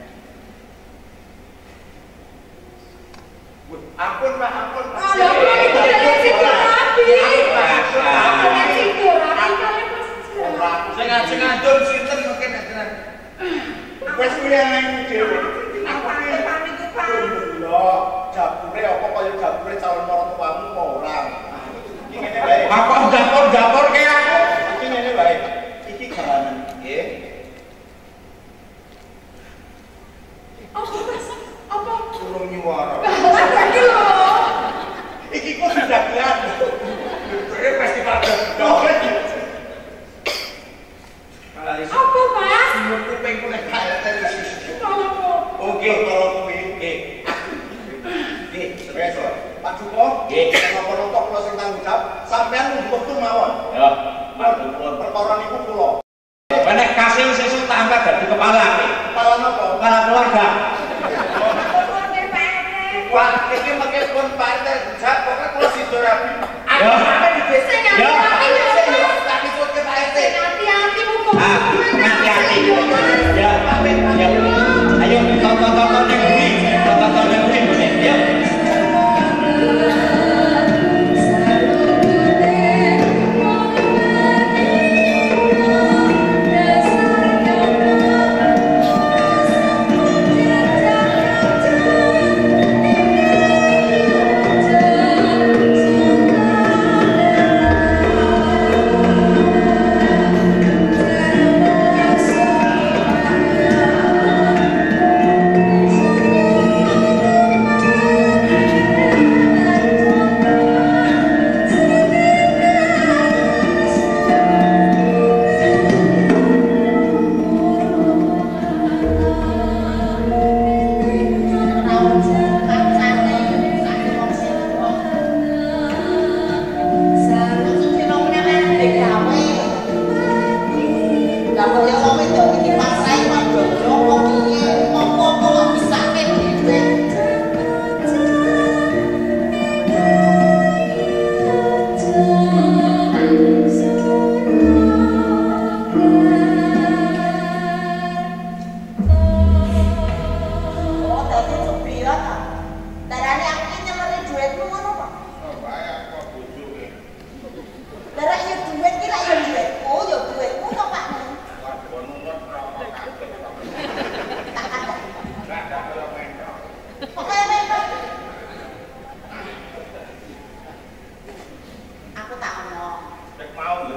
Ampun Pak, ampun Pak. Kalau kula iki dereng sida rabi. Sing Sing ngandung sinten mungkin nek wis uyang dhewe. Lho, jabure apa kaya jabure calon maratuamu apa ora? Iki ngene wae. Apa dapur-dapur ke aku? Iki ngene wae. Iki garanan nggih. Apa Mas? Apa? Urung nyuwara. Lagi lho. Iki kok sudah kelar. Ini festival Apa Mas? Kuping kulit kayak televisi. Kalau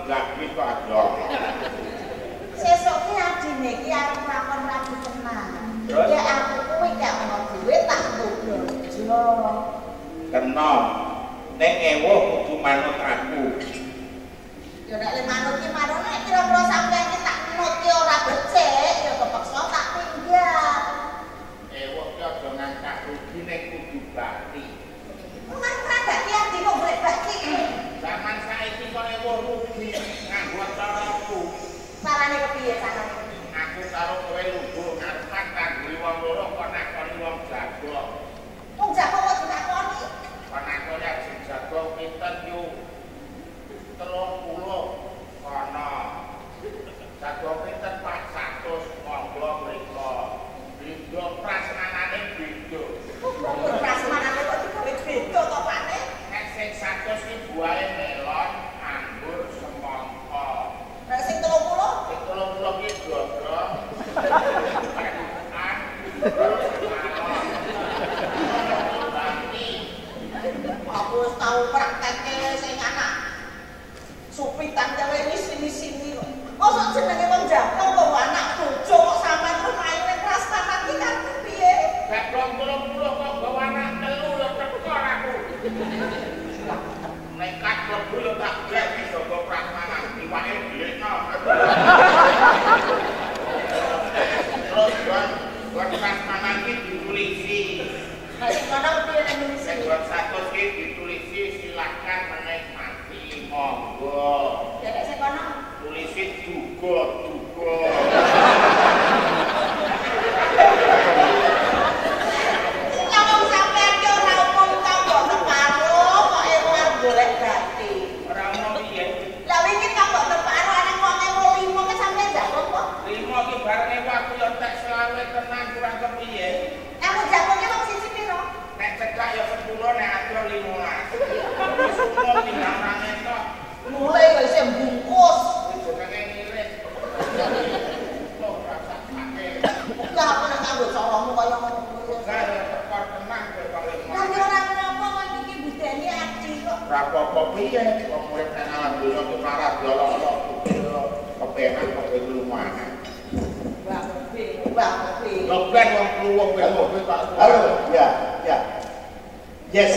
jadi kok dong. Sesuk ki adine ki arep lakon rabi tenan. Ya aku kuwi gak ono duit tak tuku. Kena nek ewuh kudu manut aku. Ya nek le manut ki manut nek kira-kira sampeyan ki tak nut ki ora becik ya kepeksa tak tinggal. Ewuh ki aja ngangkat rugi nek kudu bakti. Nang bakti ati kok golek bakti. Zaman saiki kok ewuh rugi nganggo caraku. Carane kepiye carane? Aku karo kowe lugu ngarepan kanggo wong loro kok nakoni wong jago. Wong jago kok ditakoni? Panakone sing jago pinten yo 30 kono. Jago pinten 400 monggo mriko. Beda prasmanane beda. Prasmanane kok digawe beda to Pakne? Nek sing 100 ki buahe melon, anggur, semangka. Nek sing 30? Sing 30 ki godhong. Aku wis tau praktekke sing anak. Supitan cewek iki sini-sini kok. Mosok jenenge wong jago kok anak bojo kok sampean terus maine prasmanan iki kan piye? Gak 20 kok gawa anak telu yo tekor aku. Nekat mlebu yo tak grek iki jaga prasmanan iwake dilekno. Terus buat prasmanan iki ditulisi. Nek sing kono piye nek nulis? Nek buat 100 iki ditulisi silakan menikmati monggo. Ya nek sing kono Tulisi juga. Kalau sampean ki ora umum ta kok separo kok ewar golek gati. Ora ono piye. Lah wingi ta kok separo anak kok ewo 5 ke sampean jago kok. 5 ki bareng aku yo tek selawe tenan kurang kepiye. Kamu jago ki wong siji piro? Nek cekak ya 10 nek ado 15. Wis umum tinggal nang entok. Mulai kok isih bungkus. Wis jenenge ngirit. Loh rasa pake. Lah aku nek kanggo caramu kaya ngono. Saya tekor tenang kowe paling. Lah yo ora ngopo kok iki budeni ati kok. Ora apa-apa piye wong urip nang alam donya ki marah dolok-dolok. Kepenak kok kowe lumayan. Wah, Ngeblan wong kluwung kowe Pak. Halo, ya. Yes.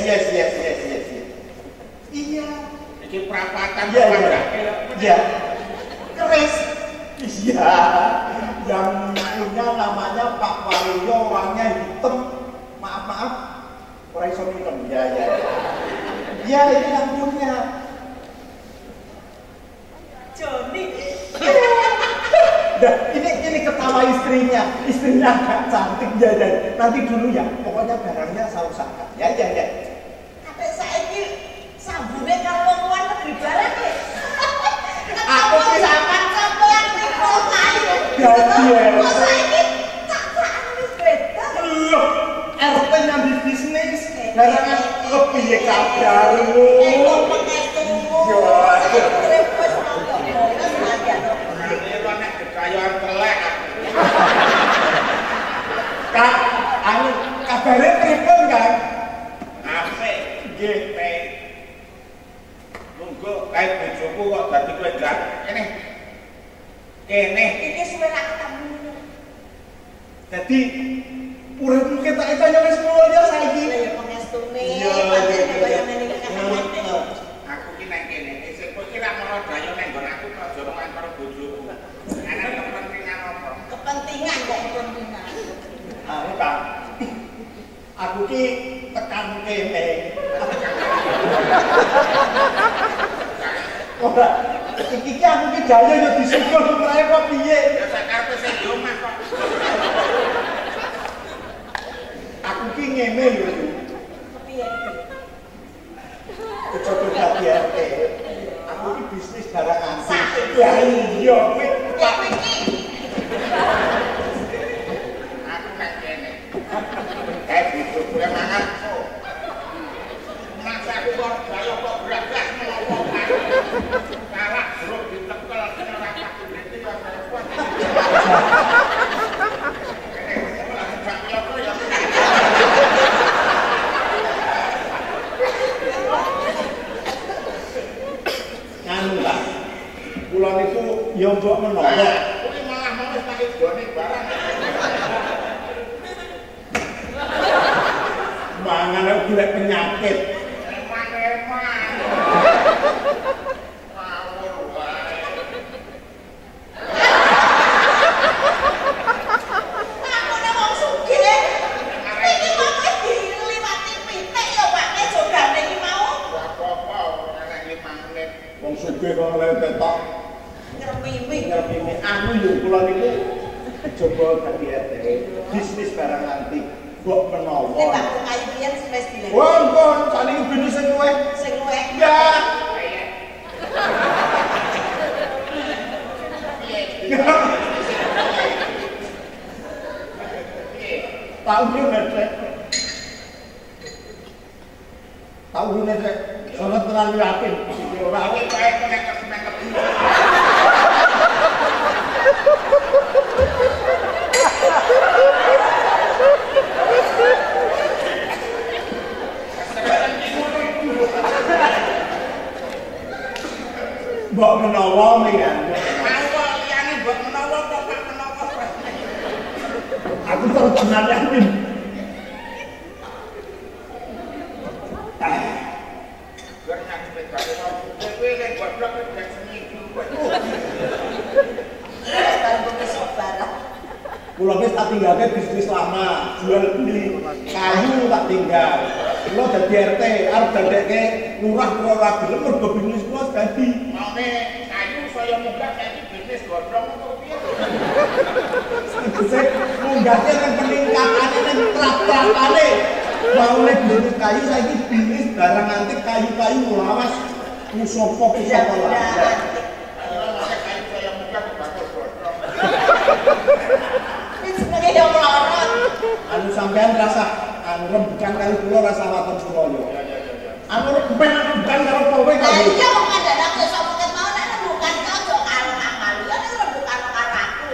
Iya. Iki prapatan Iya. ya. Keris. Iya. Yang punya namanya Pak Waluyo, orangnya hitam. Maaf. Orang iso hitam. Ya. Iya, ini yang punya. Joni. Nah, ini ketawa istrinya agak cantik ya. Nanti dulu ya, pokoknya barangnya saya usahakan. Ya. Tapi saiki sambune karo wong luar negeri barang iki. Aku ki sampean sampean niku kae. Ya. Kok saiki cak-cakan wis beda. Loh, RT nyambi bisnis. Larangan kepiye kabarmu? Kok pengestumu. Ya. Wis Ini nek kekayan telek. Kak, anu kabare pripun, Kang? Apik nggih, Pak. Monggo kae bojoku kok dadi kowe gak kene. iki suwe ra ketemu. Dadi uripmu ketok kaya wis mulya saiki. Lah ya pengestune. Iya. Pancen kaya ngene iki kan. Aku ki nek kene, isih kowe ki ra ngono dayo nek nggon aku kok aja roman karo bojoku. Ana kepentingan apa? Kepentingan kok kepentingan. Anu, Kang. Aku ki tekan kene. Ora, iki ki aku ki daya yo disukul umrahe kok piye? Ya sak karepe sing di omah kok. Aku ki ngene lho. Kepiye? Kecoba dadi RT. Aku ki bisnis barang antik. Sakit. Ya iya, kowe Ya kowe iki Aku nek kene. Kae bojoku ya mangan. Masa aku kok dayo kok berat-berat ngopo kan. Kalah jeruk ditekel kene ora tak berarti ya repot. anu, Kang. kula niku ya mbok menawa. Kuwi malah mau tak idone barang. Mangan golek penyakit. Eman-eman. Ngawur wae. Aku nek wong sugih. Iki kok diliwati pitik ya Pak jogane iki mau. Apa-apa ora nek 5 menit. Wong sugih kok lewat ketok. Ngerpimi anu yo kula niku coba dadi RT bisnis barang antik mbok menawa nek tak kayu pian wis dilek wong kon saniki bisnis sing luwih ya tahu nek sangat terlalu yakin ora awet kae nek kesemengket mbok menawa ya. Menawa liyane mbok menawa kok Pak menawa. Aku terus benar yakin. Garnya sepeda kowe lek goblok nek seminggu kok. Karo besok barang. Kula wis tak tinggalke bisnis lama, jual beli kayu tak tinggal. Kula dadi RT, arep dadekke lurah kula ora gelem mergo bisnis kula dadi. Maune kayu saya munggah saiki bisnis godhong kok piye? Sing munggahke nang peningkatane nang trap-trapane. Maune bisnis kayu saiki bisnis barang antik kayu-kayu lawas musopo lah. Anu sampean rasa anu rembukan kali kula rasa waton kula yo. Anu rembukan karo kowe kok. Lah iya kok kandanak wis omongke mau nek rembukan kok aja karo amal. Ya nek rembukan karo aku.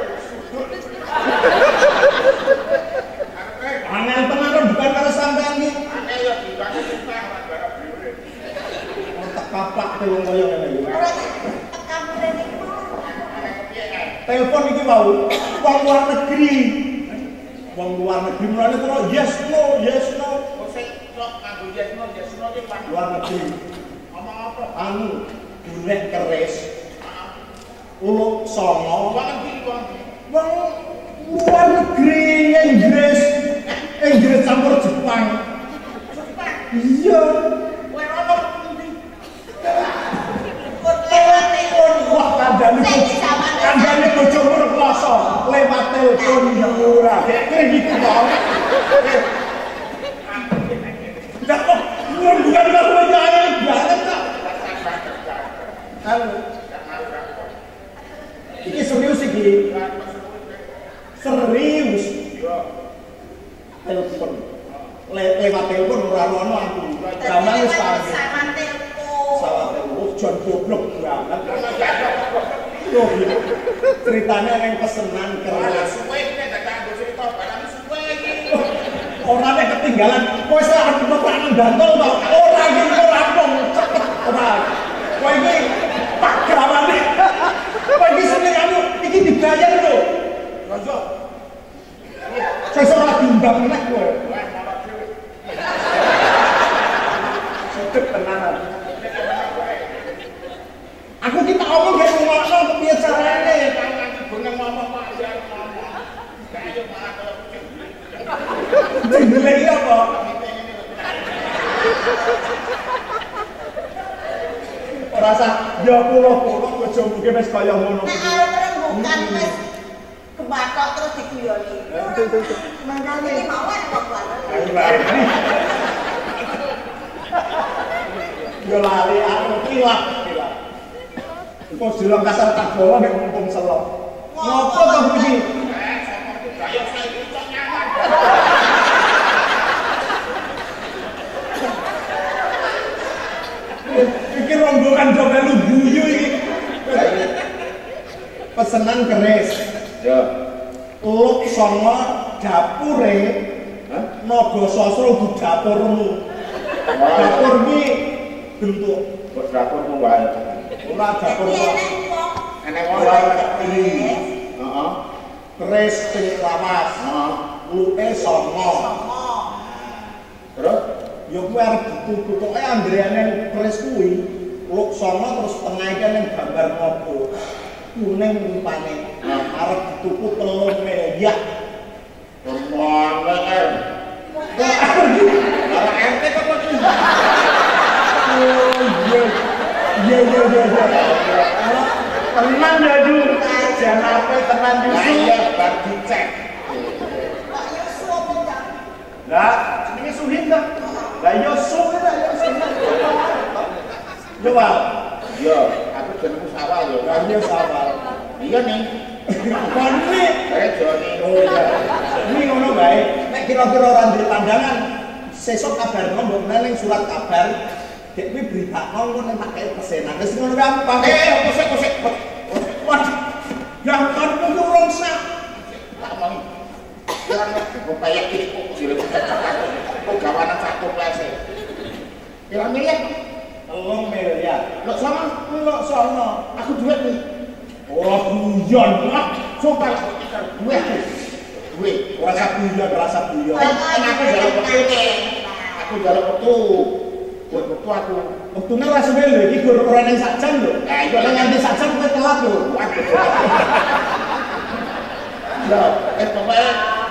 Angel tenan rembukan karo sampean iki. Angel yo dibangun susah barang biure. Otak kapak te wong kaya ngene iki. Ora tekan mrene iki mau. Telepon iki mau wong luar negeri. Wong luar negeri mulane kula yes no. Kok sing kok nganggo yes no iki Pak. Luar negeri. Ngomong apa? Anu golek keris. Uluk songo. Wong endi wong? Wong luar negeri Inggris campur Jepang. Iya. Kowe ono endi? Kok lewate Wah kandhane bojomu rekoso lewat telepon ya ora. Kene iki wae. Lah kok bukan karo jane banget kok. Halo. Iki serius iki. Serius. Telepon. Lewat telepon ora ono aku. Zaman wis pagi. sama telepon. Salah telepon jon goblok banget. Loh, ceritanya yang pesenan keras. Suwe iki nek tak cerita barang suwe iki. Ora nek ketinggalan, kowe salah temenan gantol to. Ora iki ora rampung cepet ora. Kowe iki pak gawane. Kowe iki seneng anu iki dibayar lho. Rojo. Sesuk ora diundang meneh kowe. Wah, malah dhewe. Sedep tenan. Aku kita omong gak ngomong kepiye carane. Nanti beneng ngomong Pak ya ngomong. Kayak yo malah kaya kucing. Jenenge iki apa? Ora usah ya pulo-pulo bojomu ki wis kaya ngono. Nek arep rembukan wis kebatok terus diguyoni. Mangkane iki mau kok Yo lali aku kilap. Kok dilong kasar tak bawa nek mumpung selok. Ngopo to iki? Kayak saiki kok nyaman. Iki rombongan do melu guyu iki. Pesenan keris. Ya. Luk songo dapure. Naga sastra bu dapurmu. Dapur iki bentuk Buat dapurmu wae. ora dapur. keris ping lawas. Luke songo. Terus ya kuwi arep dituku pokoke andreane keris kuwi luk songo terus tengah iki ning gambar ngopo. Kuning rupane. Arep dituku 3 miliar. Kemana Ora ente kok kok. Iya. Tenang ya, Du. Jangan apa tenang justru. iya bar dicek. Lah, jenenge Suhin ta? Lah yo Suhin lah yo Suhin. Yo, Pak. Yo, aku jenengku Sawal yo. Lah yo Sawal. Iya nih. Kon iki Saya Joni. oh iya. Ini ngono bae. Nek kira-kira ora ndek pandangan, sesuk kabarno mbok meling surat kabar. Dek kuwi berita ngono nek pakai pesenan. Wis ngono gampang. Kosek. Waduh. Yang kan kurang sak. Tak mau. Jangan upaya ini kok jilid. Kok gawanan satu plese. Kira miliar. 3 miliar. Lok sama. Lok sono. Aku duit nih. Ora buyon. Sumpah duit. Duit. Rasa buyon. Aku jalan petu. Aku jalan petu. Buat petu aku. Wektune ora suwe lho iki gur ora ning sak jam lho. Nah, iya Nek nganti sak jam kowe telat lho. Ya, pokoknya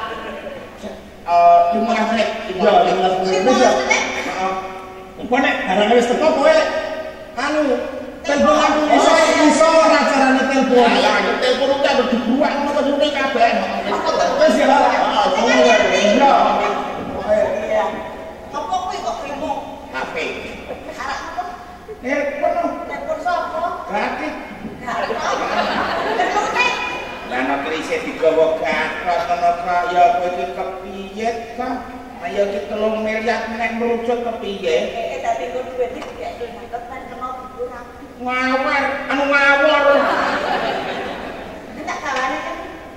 15 menit. Ya, 15 menit. Wis ya. Heeh. Engko nek barang wis teko kowe anu telepon aku iso ora carane telepon. Ya, telepon udah berduaan ngono kok nyuwun kabeh. Wis ya. Iya. Iya. Apa kuwi kok krimo? HP. Arek apa? Telepon. Telepon sapa? Gratis. Telepon nek. Lah nek krise digawa gatot ngono kok ya kowe iki kepiye ta? Ayo iki 3 miliar nek merucut kepiye? Dadi kok duwe iki nangkep kan kena kurang. Ngawur, anu ngawur. Tak kawane kan.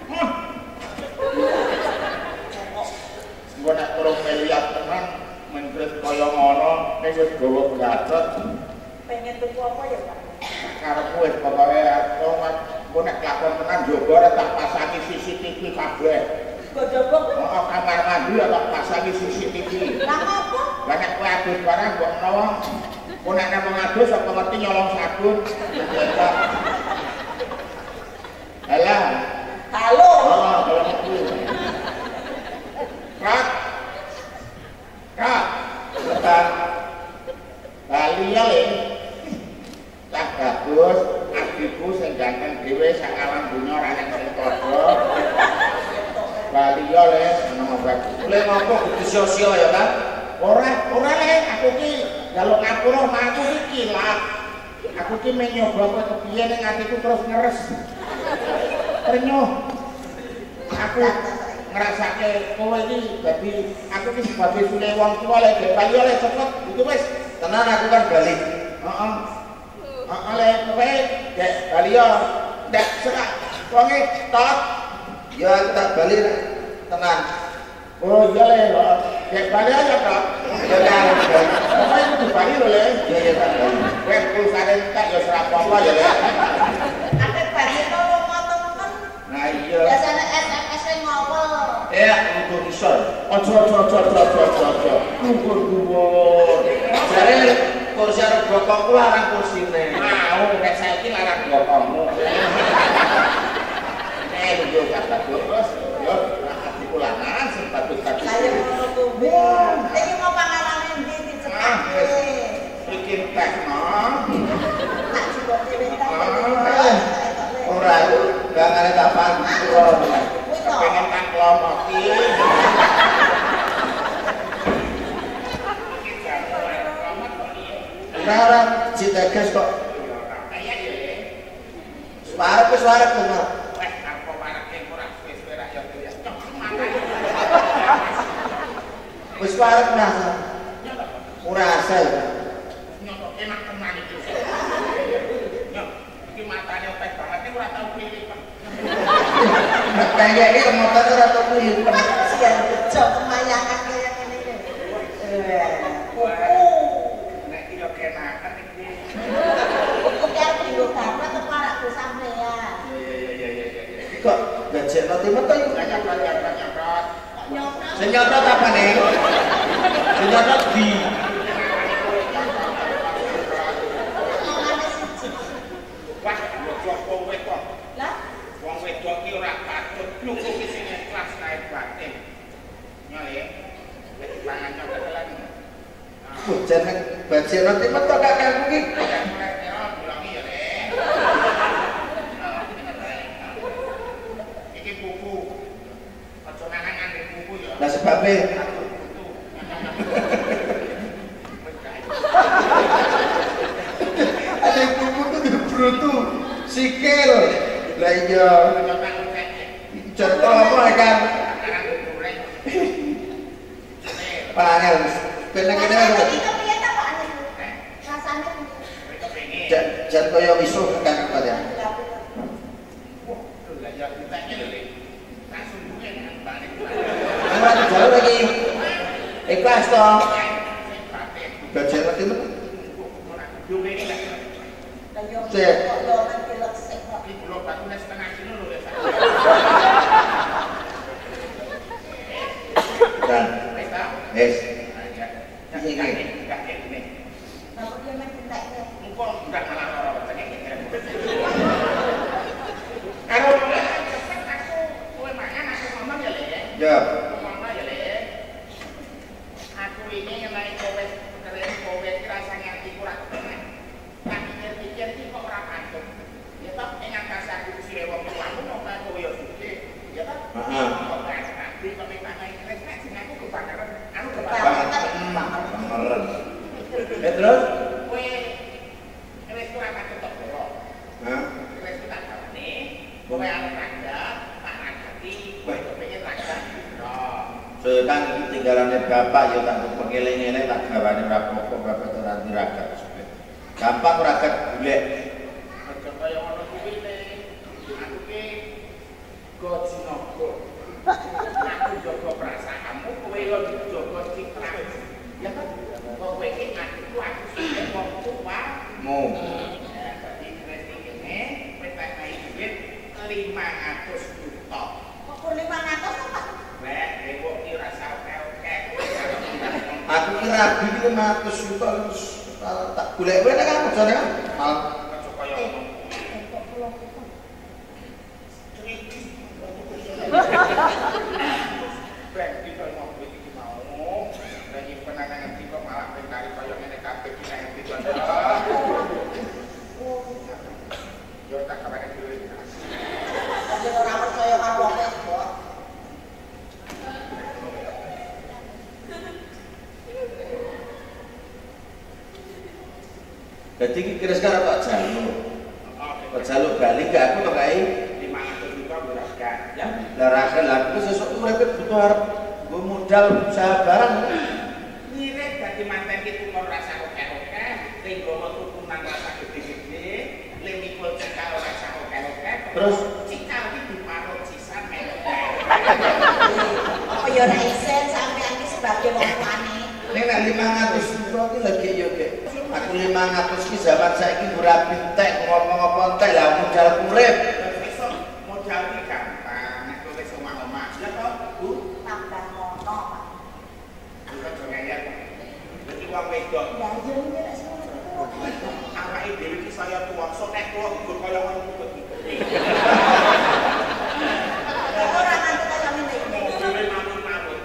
Engko nek 3 miliar tenan mentris kaya ngono nek wis gawa gatot Pengen tuku apa ya, Pak? karepku wis pokoke engko nek lakon tenan jogo ora tak pasangi CCTV kabeh. Gojogo kuwi. Oh, kamar mandi tak pasangi CCTV. Lah apa? Lah nek kowe adus barang mbok menawa kok nek nang ngadus apa ngerti nyolong sabun. Alah. Halo. Oh, kalau itu. Kak. Tekan. Bali ya le. Tak bagus, adikku sing ganteng dhewe sak alam dunya ora nek sing padha. Bali ya le, nama bagus. Oleh ngopo kudu sio-sio ya, Kan? Ora le, aku ki njaluk ngapura aku ki kilap. Aku ki men nyoba kowe kepiye ning atiku terus ngeres. Ternyuh. Aku ngrasake kowe iki dadi aku ki sebagai sule wong tuwa le dek Bali le cepet iki wis Tenan aku kan balik. heeh. Heeh le kowe dek Bali yo ndak serak wonge tot. Ya aku tak balik tenan. Oh iya le, dek Bali aja tot. Ya kan. Kowe kudu Bali lho le. Ya kan. Kowe pulsane tak yo serak apa ya le. Ate bagi to ngoten-ngoten. Nah iya. Biasane SMS e ngowel. Ya, untuk isor. Ojo. Kubur. Jare kursi arep bokongku larang kursine. Mau nek saiki larang bokongmu. Lho kata terus yo atiku lanang sing bagus-bagus. Lah ngono kuwi. Iki mau panganane ndi dicekake. Bikin teh no. Tak cukup dhewe ta. Ora itu gak ngene kapan. Kuwi to. Pengen tak lomoki. Ora citeges kok. Suara bener. Wis warep rasa. Ora asal. Nyok enak tenan iki. Nyok iki matane opek banget iki ora tau klilipan. Kayak iki motor ora tau kuwi. Sian bejo kemayangan kaya ngene iki. Nek iki yo kenakan iki. Iki arep digo karena keparakku sampean. Iya. Kok gaji becek no timet to yuk. Sing nyotot apa nih? Sing nyotot di wah, wong wedok. Lah, wong wedok ki ora patut nyukupi sing ikhlas kae batin. Nyole. Wis pangan nyotot lan. jeneng becek no timet to gak kaku ki. Iki buku. Aja nangan buku ya. Lah sebabnya ada buku tuh di brutu sikil lah iya contoh apa kan panel bener-bener jangan kaya wisuh kan apa ya jauh lagi ikhlas toh baca ngerti men cek dan es ya aku ini ngenai kowe keren kowe rasanya hati kurang tenang tapi pikir-pikir iki kok ora pantes ya toh ing angkasa aku sire wong tuamu mau kowe yo suci ya toh heeh kok nanti kok mikane nek sing aku kebakaran anu kebakaran terus kowe wis ora patut tok lho hah wis tak kawane kowe arep raga tak ragati kowe pengen raga sedang tinggalannya bapak ya tak pengeleng-eleng tak gawane ora pokok bapak ora diragat gampang ragat golek kaya ngono kuwi aku ki gojinogo aku jaga perasaanmu kowe yo jaga citra ya kan kowe iki aku sing wong tuamu ya dadi kredit ini petak naik duit 500 juta kok 500 apa weh dewo ki rasa oke aku kira beli 500 juta terus tak golek wae nek aku jane mal kaya berarti kalau mau duit iki mau lagi penanganan kok malah pencari kaya ngene kabeh iki nek iki yo tak kabeh duit tapi ora percaya karo wong kok jadi kira sekarang Pak Jaluk balik ke aku kok kae 500 juta beraskan ya lah raga lah aku sesuk urip butuh arep nggo modal usaha barang ngirit dadi manten ki tuku rasa oke-oke ning gowo tukunan rasa gede-gede ling mikul cikal rasa oke-oke terus cikal ki diparut sisan melok Apa ya ora isen sampean iki sebagai wong tuane. nek 500 juta ki lagi yo kek aku 500 ki zaman saiki ora pintek ngomong apa entek lah modal urip besok modal ki gampang nek kowe wis omah-omah ya toh Bu Tambah ngono, Pak. bukan ngayat dadi wong wedok Lah yo iki nek semono. awake dhewe ki saya tuwa sok nek tuwa gugur kaya ngono kuwi Ora nganti kaya ngene iki. dhewe manut-manut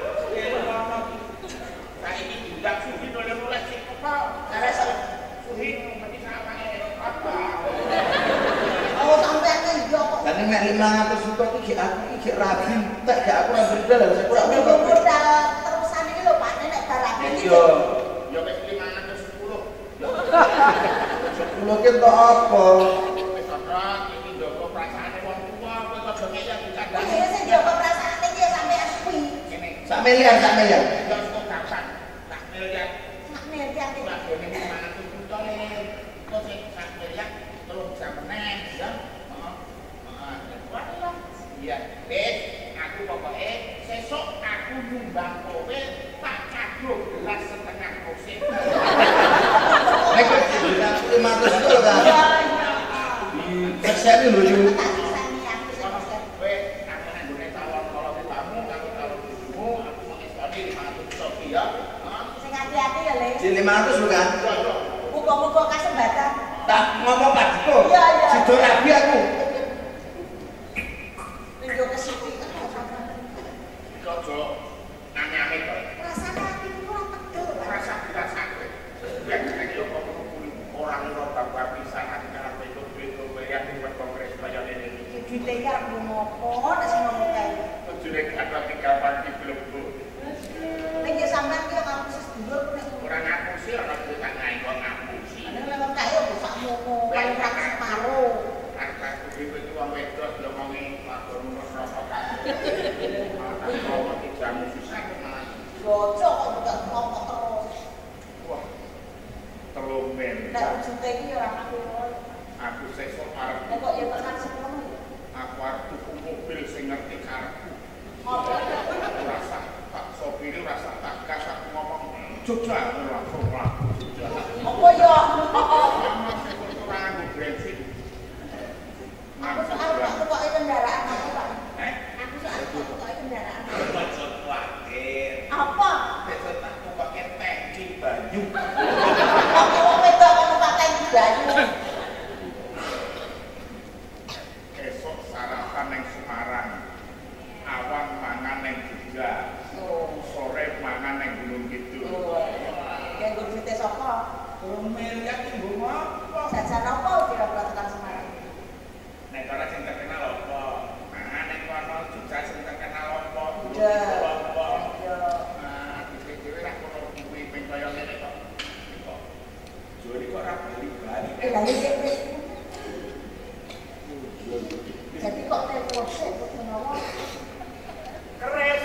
saiki diundang suwi oleh sing apa Ora sok. suwi mesti samane apa Oh, sampean iki yo kok. kan nek 500 juta ki aku iki rabi entek gak aku ora berdal lha aku ora Nek modal terusan iki lho Pak, nek barang iki. yo ya wis 510 10 ki entuk apa wis ora iki njogo perasaane wong tuwa kowe kok ngeyang dicandani Iki sing jaga perasaane iki sampean kuwi. ngene sak miliar ya kok kapan tak miliar Sak miliar iki. tak gone 500 juta nih kok sing sak miliar terus bisa meneh ya iya wis aku pokoke sesuk aku nyumbang kowe tak kado gelas setengah kursi nek 500 juta kan persen lho yo Tak sisani aku. kowe kangenan 500 bukan? Muga-muga kasembatan. Tak ngomong padiku. Iya. Sido rabi aku. Minggu ke sini. Ojo nami-nami to. Rasane atiku ora pegel. Rasa dirasake. Yen nek yo kok orang ora babar pisan ati karo itu bayar di kongres kaya ngene iki. Duite iki arep ngopo nek sing ngomong kae. Ojone kata 3 pagi belum. Nek ya sampean ki aku sis dhuwur nek Ora ngapusi ana cerita kok ngapusi. nek memang kae yo sak ngono, paling rak separo. Kartu itu wong wedok ngomongi lakon rasa kabeh. Ngomong dijamu susah malah. Bojo kok juga ngomong terus. Wah. Telung men. Nek ujute iki ora aku. Aku sesuk arep Nek kok ya tekan sekono ya. aku arep tuku mobil sing ngerti karepku. Apa? Rasa Pak sopir rasa tak gas aku ngomong Jogja langsung laku Jogja. Apa ya? Mama ora nganggo bensin. Aku soal tak kok kendaraan aku, Pak. Aku soal tak kok kendaraan. Ojo kuwatir. Apa? Besok tak pakai tangki banyu. Aku wong wedok kok pakai banyu. Esok sarapan neng Semarang. Awan mangan neng Jogja. Sore mangan neng Gunung Kidul. Kayak gue duitnya sapa? Belum miliar ki mbok apa? Jajan apa kira-kira tekan Semarang? Nek ora sing terkenal apa? Mangan neng kono Jogja sing terkenal apa? Udah. Apa? Ya. Nah, dhewe ra kono kuwi ping kaya ngene kok. Jori kok ora bali-bali. Lah iki wis. Jadi kok telepon sih kok menawa? Keres.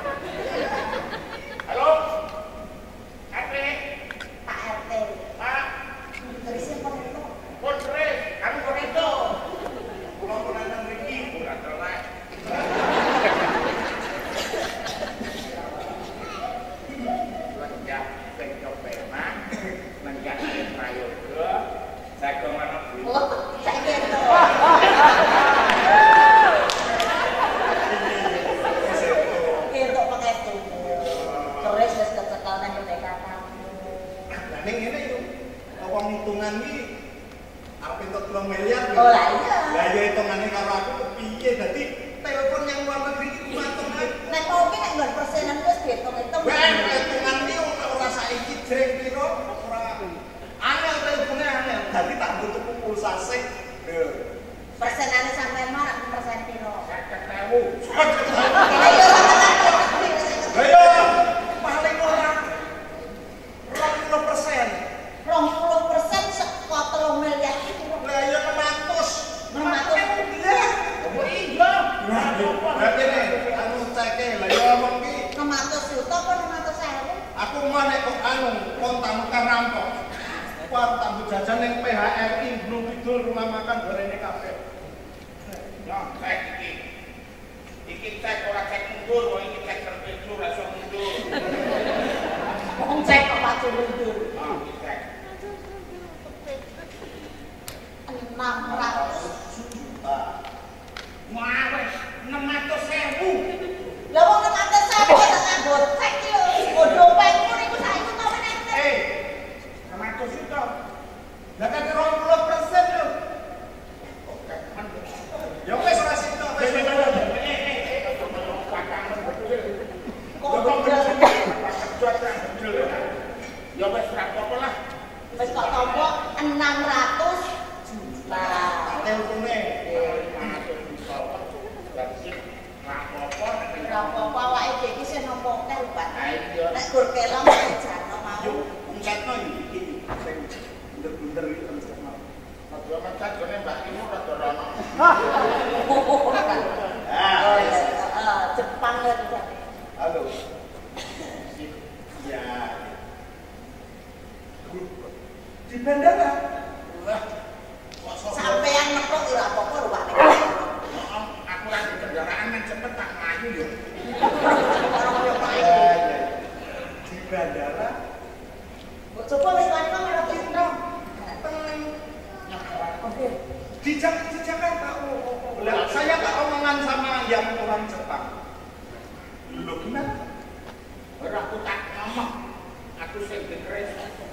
Halo? Ate, Pak RT. Pak, Terus pun itu. pun keres. Kami kok itu. Pulau Penantan Riki, bukan terlalu. Lenggak, sengkok pena, lenggak prayoga, saya kemana dulu. Oh, saya gitu. Itu pakai itu. Terus wis kecekel nang PKK. Lah ning ngene yo. Wong hitungan iki arep entuk 2 miliar. Oh lah iya. Lah ya hitungane karo aku kepiye dadi telepon yang luar negeri iki kumatur ae. Nek mau ki nek nggon persenan wis dihitung-hitung. Ben hitungan iki ora saiki jreng piro ora. Angel teleponnya angel. Dadi tak butuh pulsa sik. Persenane sampean mah rak persen piro? 50.000. Ayo Ayo paling ora 20%. 20% saka 3 miliar iki piro? Lah ya 600. 600. Iya. Oh iya. Berarti nih, anu ceke lah ya omong ki. 600 juta apa 600.000? Aku mau nek kok anu kontamu rampok. Kuwi tambah jajan ning PHRI Gunung Kidul rumah makan gorene kabeh. Ya, cek iki. Iki cek ora cek mundur, kok iki cek terbentur ra iso mundur. Wong cek kok pacu mundur. Ah, iki cek. 600 juta. Wah, wis 600.000. Lah wong 600.000 kok nganggo cek ki lho. Nggo dompetmu niku saiki kok meneh. 600 juta. Lah kan 20% lho. Oke, man. Ya wis ora sida wis. Kok bedel. Ya wis ora apa-apa lah. Wis kok tompo 600 juta. Telepone. Ora apa-apa awake dhewe iki sing nampa hotel, Pak. Ayo. Nek gur kelong jano mau. Yo, uncatno iki sing bunder-bunder iki uncatno. Aja mencat gone Mbak Imu rada rono. Jepang ya tidak. Halo. Ya. Di bandara. Wah. Sampeyan nepuk ora apa-apa lho, Pak. Aku lagi kendaraan yang cepet tak maju yo. Ya, ya. Di bandara. Coba wis wani kok ora pinter. Oke. Di Jakarta. Lah, saya tak omongan sama yang orang Jepang. Loh gimana? Ora aku tak ngomong. Aku sing dikres.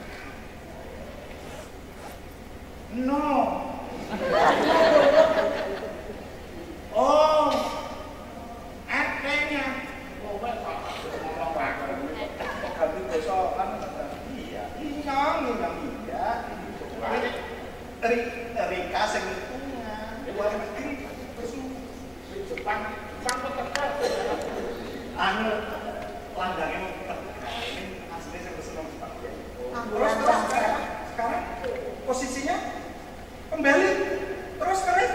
Sampai tegal. Anu landangnya ini aslinya saya senang sepatu. Terus sekarang posisinya kembali terus keris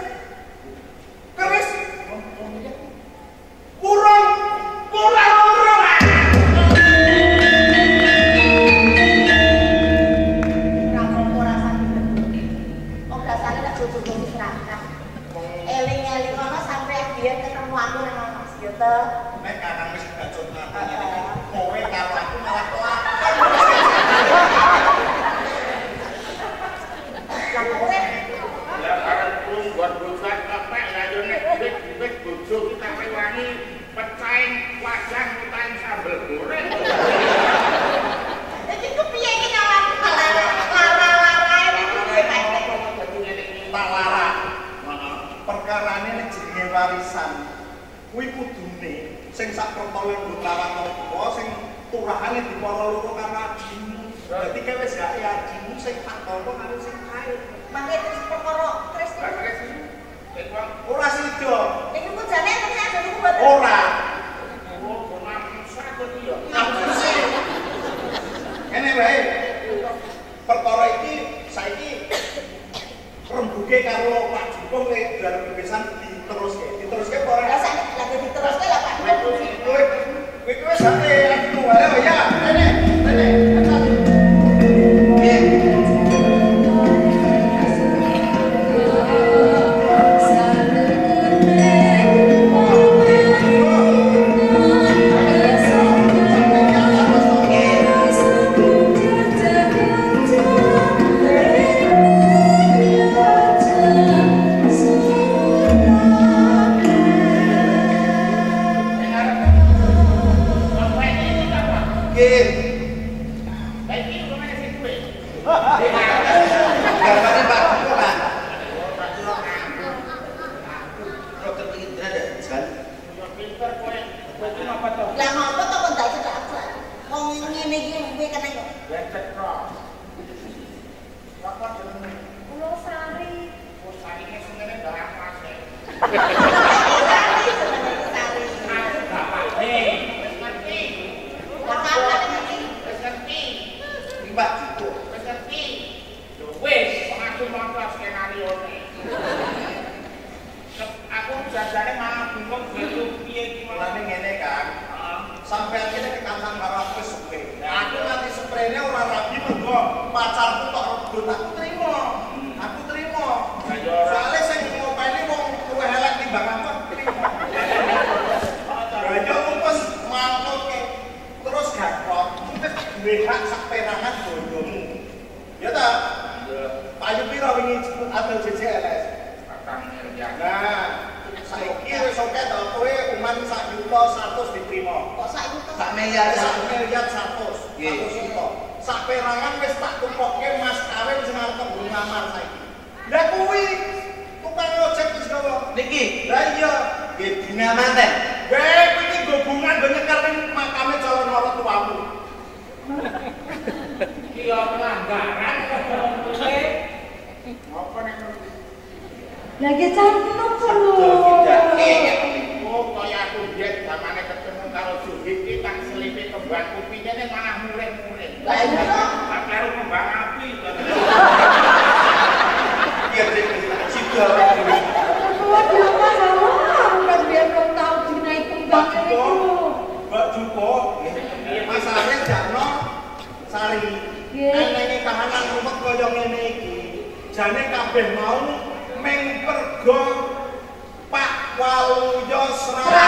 kurang eling-eling ono sampai biyen ketemu aku nang Mas Yoto. Nek kakang wis gacot matane kowe karo aku malah kelak. Ya arep pun buat bosan kepek lah yo nek duit bojo kita rewangi pecahin wajah utahe sambel goreng. Iki kepiye iki nyawang lara-lara Tak lara. Perkarane nek jenenge warisan kuwi kudune sing sak protole nggo lawan apa sing turahane dipara loro karo adimu. Dadi kowe wis gak adimu sing tak tampa karo sing kae. mangke terus perkara Kris. Ora sida. Niku kujane terus ada niku mboten. Ora. Oh, bonafisa to yo. Kene wae. Perkara iki saiki rembuke karo Pak Jupong nek dalam bebesan diteruske apa ora? Lah sak lagi diteruske lah Pak. Kowe wis ate aku wae ya. Rene. Jane kabeh mau meng pergo Pak Waluyo Sra